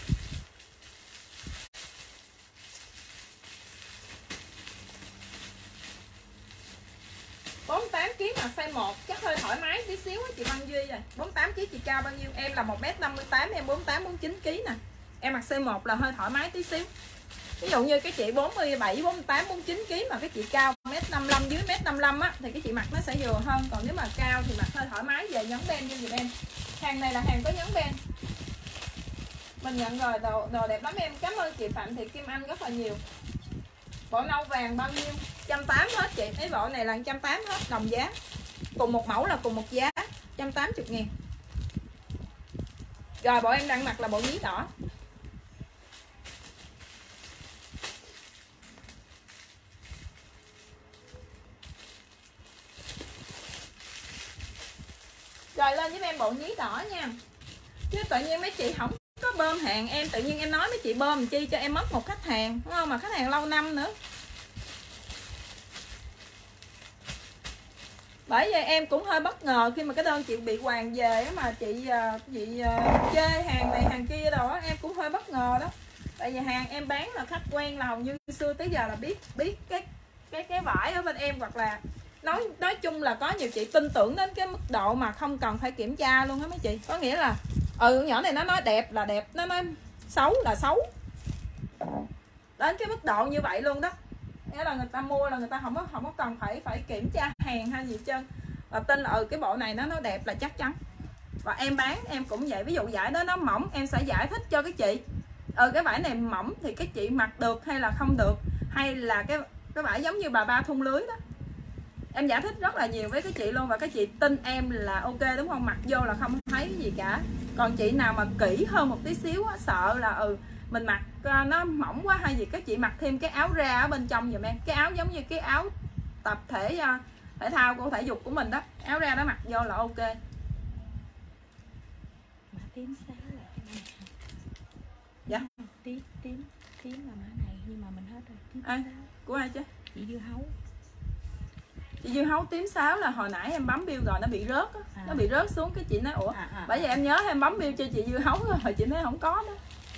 $48 mà size 1 chắc hơi thoải mái tí xíu á chị Văn Duy rồi. 48kg chị cao bao nhiêu? Em là 1m58, em 48-49kg nè. Em mặc size 1 là hơi thoải mái tí xíu. Ví dụ như cái chị 47, 48, 49kg mà cái chị cao 1m55 dưới 1m55 á thì cái chị mặc nó sẽ vừa hơn. Còn nếu mà cao thì mặc hơi thoải mái, về nhấn ben cho dùm em. Hàng này là hàng có nhấn ben. Mình nhận rồi, đồ đẹp lắm em. Cảm ơn chị Phạm Thị Kim Anh rất là nhiều. Bộ nâu vàng bao nhiêu? 180 hết chị. Mấy bộ này là 180 hết, đồng giá. Cùng một mẫu là cùng một giá, 180.000. Rồi bộ em đang mặc là bộ nhí đỏ. Rồi lên với em bộ nhí đỏ nha. Chứ tự nhiên mấy chị không có bơm hàng em, tự nhiên em nói mấy chị bơm chi cho em mất một khách hàng, đúng không? Mà khách hàng lâu năm nữa. Bởi vậy em cũng hơi bất ngờ khi mà cái đơn chị bị hoàn về mà chị chê hàng này hàng kia đồ á, em cũng hơi bất ngờ đó. Tại vì hàng em bán là khách quen, là hầu như xưa tới giờ là biết cái vải ở bên em, hoặc là nói chung là có nhiều chị tin tưởng đến cái mức độ mà không cần phải kiểm tra luôn á mấy chị. Có nghĩa là nhỏ này nó nói đẹp là đẹp, nó nói xấu là xấu, đến cái mức độ như vậy luôn đó. Nghĩa là người ta mua là người ta không có cần phải kiểm tra hàng hay gì hết trơn, và tin là cái bộ này nó đẹp là chắc chắn. Và em bán em cũng vậy, ví dụ vải đó nó mỏng em sẽ giải thích cho cái chị cái vải này mỏng thì cái chị mặc được hay là không được, hay là cái vải giống như bà ba thun lưới đó, em giải thích rất là nhiều với cái chị luôn, và cái chị tin em là ok, đúng không? Mặc vô là không thấy cái gì cả. Còn chị nào mà kỹ hơn một tí xíu á, sợ là mình mặc nó mỏng quá hay gì, các chị mặc thêm cái áo ra ở bên trong giùm em, cái áo giống như cái áo tập thể thao của thể dục của mình đó, áo ra đó mặc vô là ok. Mã tím sáng là dạ tím là mã này, nhưng mà mình hết rồi. Tím ai của ai chứ? Chị Dưa Hấu. Chị Dưa Hấu tím sáo là hồi nãy em bấm bill rồi nó bị rớt á, nó bị rớt xuống, cái chị nói ủa bởi vậy em nhớ em bấm bill cho chị Dưa Hấu rồi chị nói không có đó.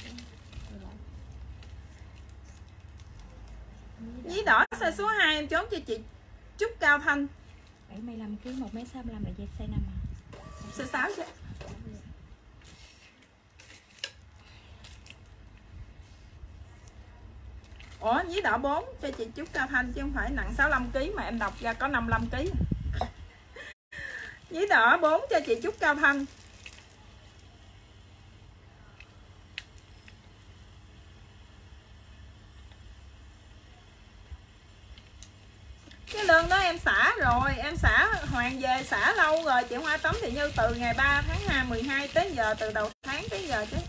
Nhí đỏ size số 2 em chốt cho chị Trúc Cao Thanh. 75 kg, 1m65 là dây size 5 à. Size 6 chứ. Ủa nhí đỏ 4 cho chị Trúc Cao Thanh chứ không phải nặng 65 kg mà em đọc ra có 55 kg. Nhí đỏ 4 cho chị Trúc Cao Thanh. Cái lương đó em xả rồi, em xả hoàn về xả lâu rồi chị Hoa Tấm Thị Như, từ ngày 3 tháng 12 tới giờ, từ đầu tháng tới giờ chứ.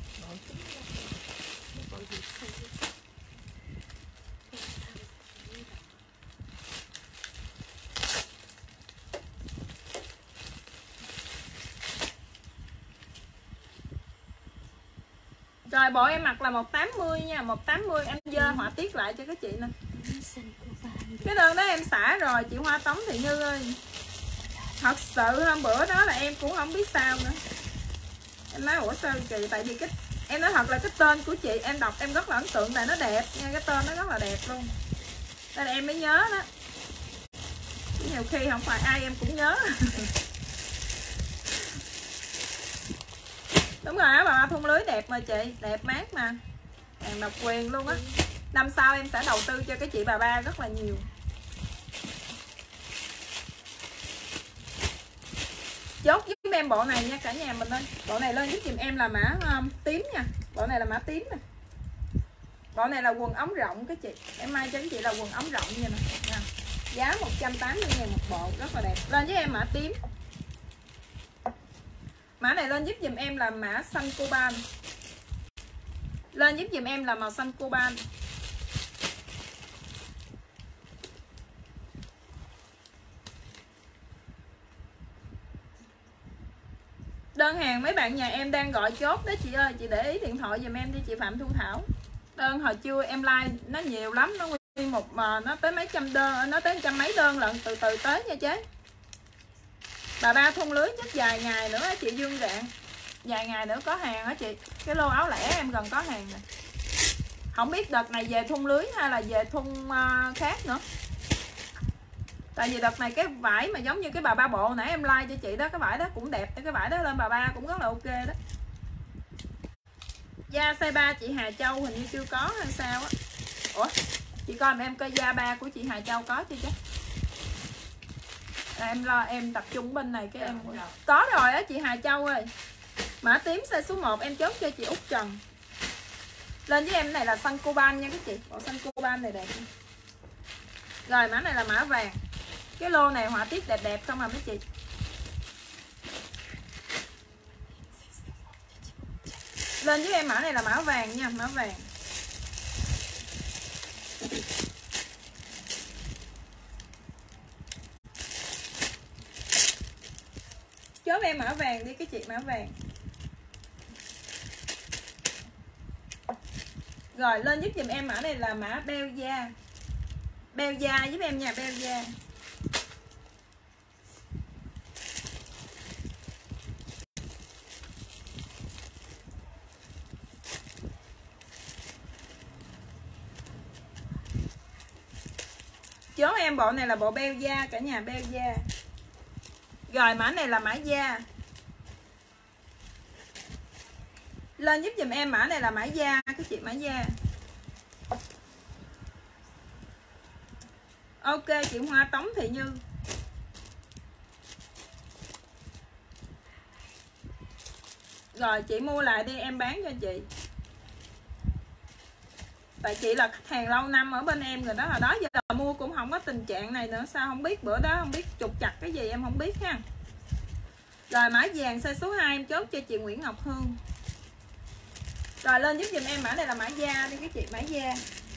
Rồi bộ em mặc là 180 nha, 180 em dơ họa tiết lại cho các chị nè. Cái đơn đó em xả rồi chị Hoa Tấm Thị Như ơi. Thật sự hôm bữa đó là em cũng không biết sao nữa. Em nói ủa sao kỳ, tại vì em nói thật là cái tên của chị em đọc em rất là ấn tượng, tại nó đẹp nha, cái tên nó rất là đẹp luôn. Đây là em mới nhớ đó. Nhiều khi không phải ai em cũng nhớ. Đúng rồi á, bà thun lưới đẹp mà chị, đẹp mát mà, hàng độc quyền luôn á. Năm sau em sẽ đầu tư cho cái chị bà ba rất là nhiều. Chốt giúp em bộ này nha cả nhà mình ơi. Bộ này lên giúp giùm em là mã tím nha. Bộ này là mã tím nè. Bộ này là quần ống rộng các chị. Em may cho các chị là quần ống rộng như nè. Giá 180.000 một bộ, rất là đẹp. Lên với em mã tím. Mã này lên giúp giùm em là mã xanh coban. Lên giúp giùm em là màu xanh coban. Đơn hàng mấy bạn nhà em đang gọi chốt đó chị ơi, chị để ý điện thoại giùm em đi chị Phạm Thu Thảo. Đơn hồi trưa em like nó nhiều lắm, nó nguyên một mà nó tới mấy trăm đơn, nó tới trăm mấy đơn lận, từ từ tới nha chế. Bà ba thun lưới chắc vài ngày nữa chị Dương Rạng, vài ngày nữa có hàng hả chị. Cái lô áo lẻ em gần có hàng nè. Không biết đợt này về thun lưới hay là về thun khác nữa. Tại vì đợt này cái vải mà giống như cái bà ba bộ nãy em like cho chị đó, cái vải đó cũng đẹp, cái vải đó lên bà ba cũng rất là ok đó. Da size 3 chị Hà Châu hình như chưa có hay sao á. Ủa chị coi em coi da 3 của chị Hà Châu có chưa chứ? Em lo em tập trung bên này cái em có rồi á chị Hà Châu ơi. Mã tím size số 1 em chốt cho chị Út Trần. Lên với em này là xanh coban nha các chị. Bộ xanh coban này đẹp. Rồi mã này là mã vàng. Cái lô này họa tiết đẹp đẹp không à mấy chị. Lên với em mã này là mã vàng nha, mã vàng. Chốt em mã vàng đi cái chị, mã vàng. Rồi lên giúp giùm em mã này là mã beo da. Beo da giúp em nha, beo da. Chốt em bộ này là bộ beo da cả nhà, beo da. Rồi mã này là mã da. Lên giúp giùm em mã này là mã da các chị, mã da. Ok chị Hoa Tống Thị Như. Rồi chị mua lại đi em bán cho chị. Tại chị là khách hàng lâu năm ở bên em rồi đó, hồi đó giờ mua cũng không có tình trạng này nữa. Sao không biết, bữa đó không biết trục chặt cái gì em không biết ha. Rồi mã vàng size số 2 em chốt cho chị Nguyễn Ngọc Hương. Rồi lên giúp giùm em mã này là mã da đi các chị, mã da.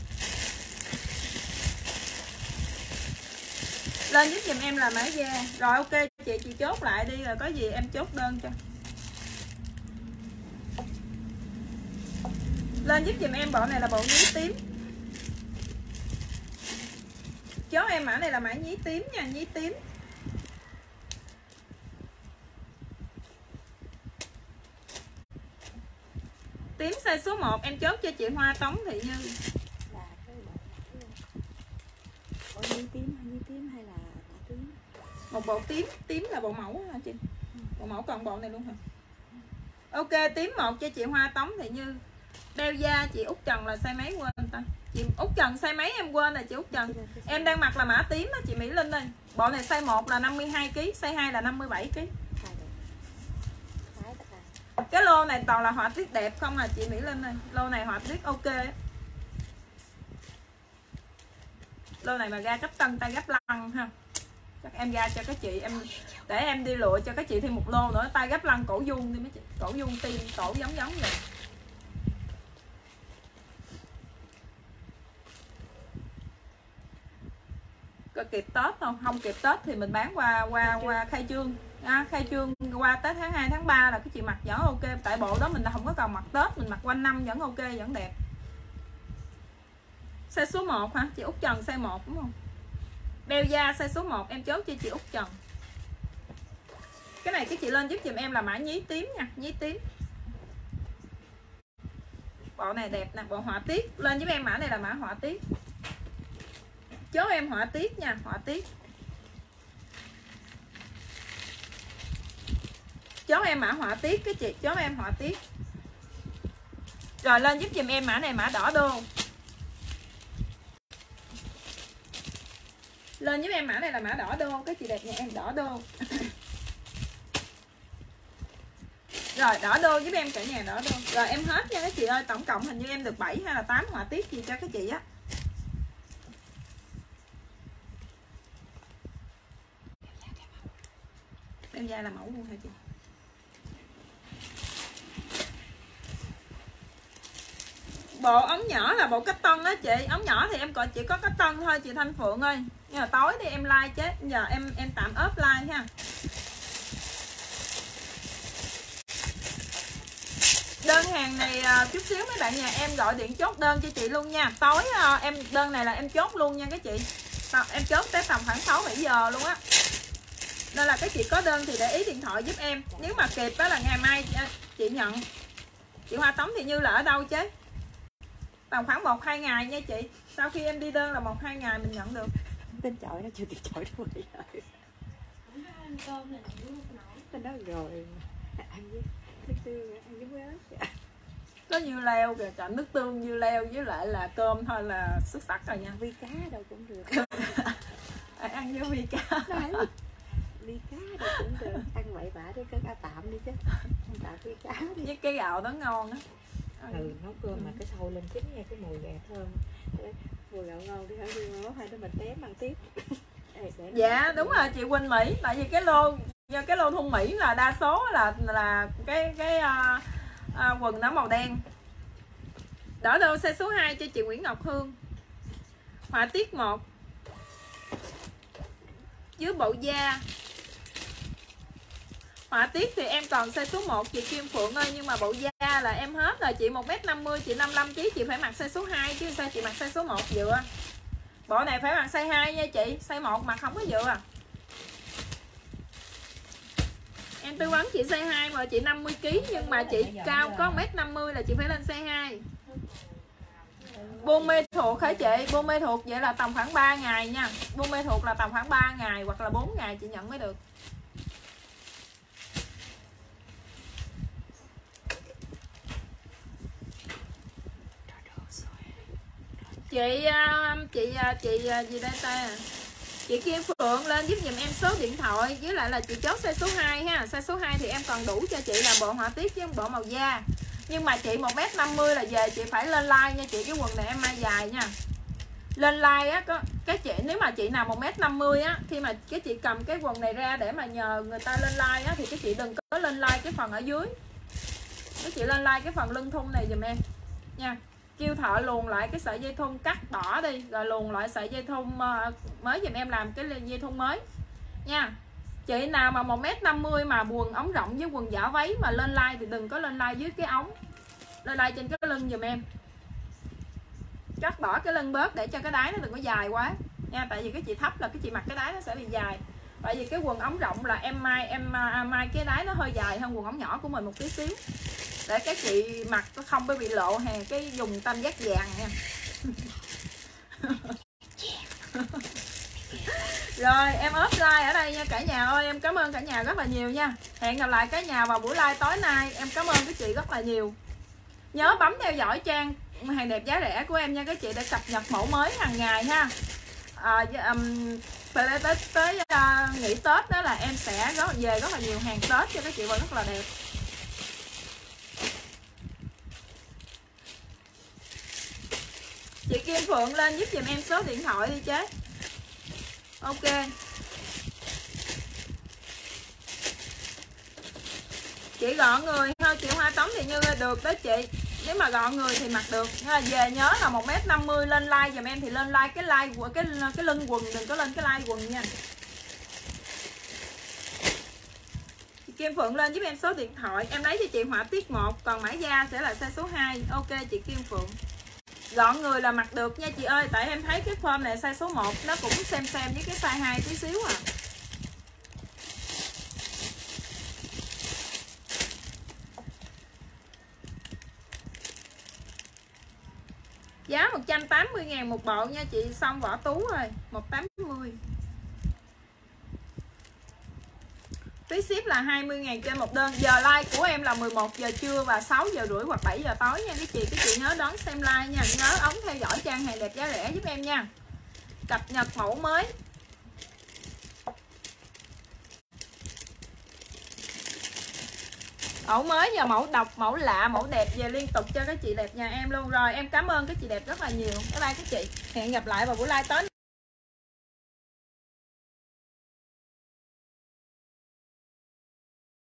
Lên giúp giùm em là mã da. Rồi ok chị chốt lại đi, rồi có gì em chốt đơn cho. Lên giúp giùm em bộ này là bộ nhí tím. Chốt em mã này là mã nhí tím nha, nhí tím. Tím size số 1 em chốt cho chị Hoa Tống Thị Như. Là cái bộ nhí tím hay là mã tím? Một bộ tím, tím là bộ mẫu hả chị? Bộ mẫu còn bộ này luôn hả? Ok tím 1 cho chị Hoa Tống Thị Như. Đeo da chị Út Trần là size mấy quên ta? Chị Út Trần size mấy em quên rồi chị Út Trần. Em đang mặc là mã tím á chị Mỹ Linh ơi. Bộ này size 1 là 52 kg, size 2 là 57 kg. Cái lô này toàn là họa tiết đẹp không à chị Mỹ Linh ơi. Lô này họa tiết ok. Lô này mà ra cấp tân tay gấp lăng ha. Chắc em ra cho các chị, em để em đi lựa cho các chị thêm một lô nữa, tay gấp lăng cổ vuông đi mấy chị. Cổ vuông tim, cổ giống vậy. Có kịp Tết không? Không kịp Tết thì mình bán qua khai trương. Khai trương qua Tết tháng 2 tháng 3 là cái chị mặc vẫn ok. Tại bộ đó mình là không có cần mặc Tết, mình mặc quanh năm vẫn ok, vẫn đẹp. Size số 1 hả? Chị Út Trần size 1 đúng không? Beo da size số 1 em chốt cho chị Út Trần. Cái này cái chị lên giúp giùm em là mã nhí tím nha, nhí tím. Bộ này đẹp nè, bộ họa tiết. Lên giúp em mã này là mã họa tiết. Chốt em họa tiết nha, họa tiết. Chốt em mã họa tiết cái chị, chốt em họa tiết. Rồi lên giúp giùm em mã này mã đỏ đô. Lên giúp em mã này là mã đỏ đô, cái chị đẹp nha em, đỏ đô. Rồi đỏ đô giúp em cả nhà, đỏ đô. Rồi em hết nha các chị ơi, tổng cộng hình như em được 7 hay là 8 họa tiết gì cho các chị á. Beo da là mẫu luôn hả chị? Bộ ống nhỏ là bộ cách tân đó chị. Ống nhỏ thì em còn chỉ có cách tân thôi chị Thanh Phượng ơi. Nhưng mà tối đi em like chứ. Giờ em tạm ốp like ha. Đơn hàng này chút xíu mấy bạn nhà em gọi điện chốt đơn cho chị luôn nha. Tối em đơn này là em chốt luôn nha các chị. Em chốt tới tầm khoảng 6-7 giờ luôn á. Nên là các chị có đơn thì để ý điện thoại giúp em. Nếu mà kịp đó là ngày mai chị nhận. Chị Hoa Tống thì Như là ở đâu chứ? Tầm khoảng 1-2 ngày nha chị. Sau khi em đi đơn là 1-2 ngày mình nhận được. Tên chọi nó chưa tiệt chọi đâu rồi. Tên đó rồi. Ăn với nước tương, ăn với quế. Có dưa leo kìa, chọn nước tương, dưa leo với lại là cơm thôi là xuất sắc rồi nha. Vi cá đâu cũng được. Ăn với vi cá. Vi cá đâu cũng được. Ăn vậy bả đi, có tạm đi chứ. Ăn tạm vi cá đi. Với cái gạo đó ngon á. nấu cơm mà cái sâu lên chín nha, cái mùi gà thơm, mùi gạo ngon đi hả đi mà hai đứa mình tém ăn tiếp. Dạ đúng rồi chị Quỳnh Mỹ, tại vì cái lô thun Mỹ là đa số là cái quần nó màu đen. Đỏ đô size số 2 cho chị Nguyễn Ngọc Hương. Họa tiết 1 dưới bộ da. Họa tiết thì em còn size số 1 chị Kim Phượng ơi, nhưng mà bộ da là em hết rồi chị. 1m50 chị 55 kg chị phải mặc size số 2 chứ sao chị mặc size số 1 vừa. Bộ này phải mặc size 2 nha chị, size 1 mặc không có vừa. Em tư vấn chị size 2 mà chị 50 kg nhưng mà chị cao có 1m50 là chị phải lên size 2. Buôn mê thuộc hả chị? Buôn mê thuộc vậy là tầm khoảng 3 ngày nha. Buôn mê thuộc là tầm khoảng 3 ngày hoặc là 4 ngày chị nhận mới được. Chị gì đây ta? Chị Kim Phượng lên giúp giùm em số điện thoại với lại là chị chốt size số 2 ha. Size số 2 thì em còn đủ cho chị là bộ họa tiết với bộ màu da. Nhưng mà chị 1m50 là về chị phải lên like nha chị, cái quần này em may dài nha. Lên like á, có cái chị nếu mà chị nào 1m50 á, khi mà cái chị cầm cái quần này ra để mà nhờ người ta lên like á thì cái chị đừng có lên like cái phần ở dưới. Cái chị lên like cái phần lưng thun này giùm em nha. Kêu thợ luồn lại cái sợi dây thun cắt bỏ đi, rồi luồn lại sợi dây thun mới giùm em làm cái dây thun mới nha. Chị nào mà 1m50 mà quần ống rộng với quần vỏ váy mà lên like thì đừng có lên like dưới cái ống, lên like trên cái lưng giùm em. Cắt bỏ cái lưng bớt để cho cái đáy nó đừng có dài quá nha, tại vì cái chị thấp là cái chị mặc cái đáy nó sẽ bị dài. Tại vì cái quần ống rộng là em may cái đáy nó hơi dài hơn quần ống nhỏ của mình một tí xíu, để các chị mặc nó không bị lộ hàng cái dùng tam giác vàng nha. Rồi em ốp like ở đây nha cả nhà ơi, em cảm ơn cả nhà rất là nhiều nha. Hẹn gặp lại cả nhà vào buổi like tối nay. Em cảm ơn các chị rất là nhiều. Nhớ bấm theo dõi trang hàng đẹp giá rẻ của em nha các chị, để cập nhật mẫu mới hàng ngày ha. Tới nghỉ Tết đó là em sẽ về rất là nhiều hàng Tết cho các chị và rất là đẹp. Chị Kim Phượng lên giúp giùm em số điện thoại đi chứ. Ok. Chị gọn người thôi, chị Hoa Tống thì như được đó chị. Nếu mà gọn người thì mặc được. Nhưng mà về nhớ là 1m50 lên like giùm em thì lên like cái like của cái lưng quần, đừng có lên cái like quần nha. Chị Kim Phượng lên giúp em số điện thoại. Em lấy cho chị họa tiết 1, còn mã da sẽ là size số 2. Ok chị Kim Phượng. Gọn người là mặc được nha chị ơi, tại em thấy cái form này size số 1 nó cũng xem với cái size 2 tí xíu à. Giá 180.000 một bộ nha chị, xong vỏ tú rồi, 180. Phí ship là 20.000 trên một đơn. Giờ like của em là 11 giờ trưa và 6 giờ rưỡi hoặc 7 giờ tối nha các chị nhớ đón xem like nha. Nhớ ống theo dõi trang hàng đẹp giá rẻ giúp em nha. Cập nhật mẫu mới. Mẫu mới và mẫu độc, mẫu lạ, mẫu đẹp về liên tục cho các chị đẹp nhà em luôn. Rồi em cảm ơn các chị đẹp rất là nhiều. Bye bye các chị. Hẹn gặp lại vào buổi live tối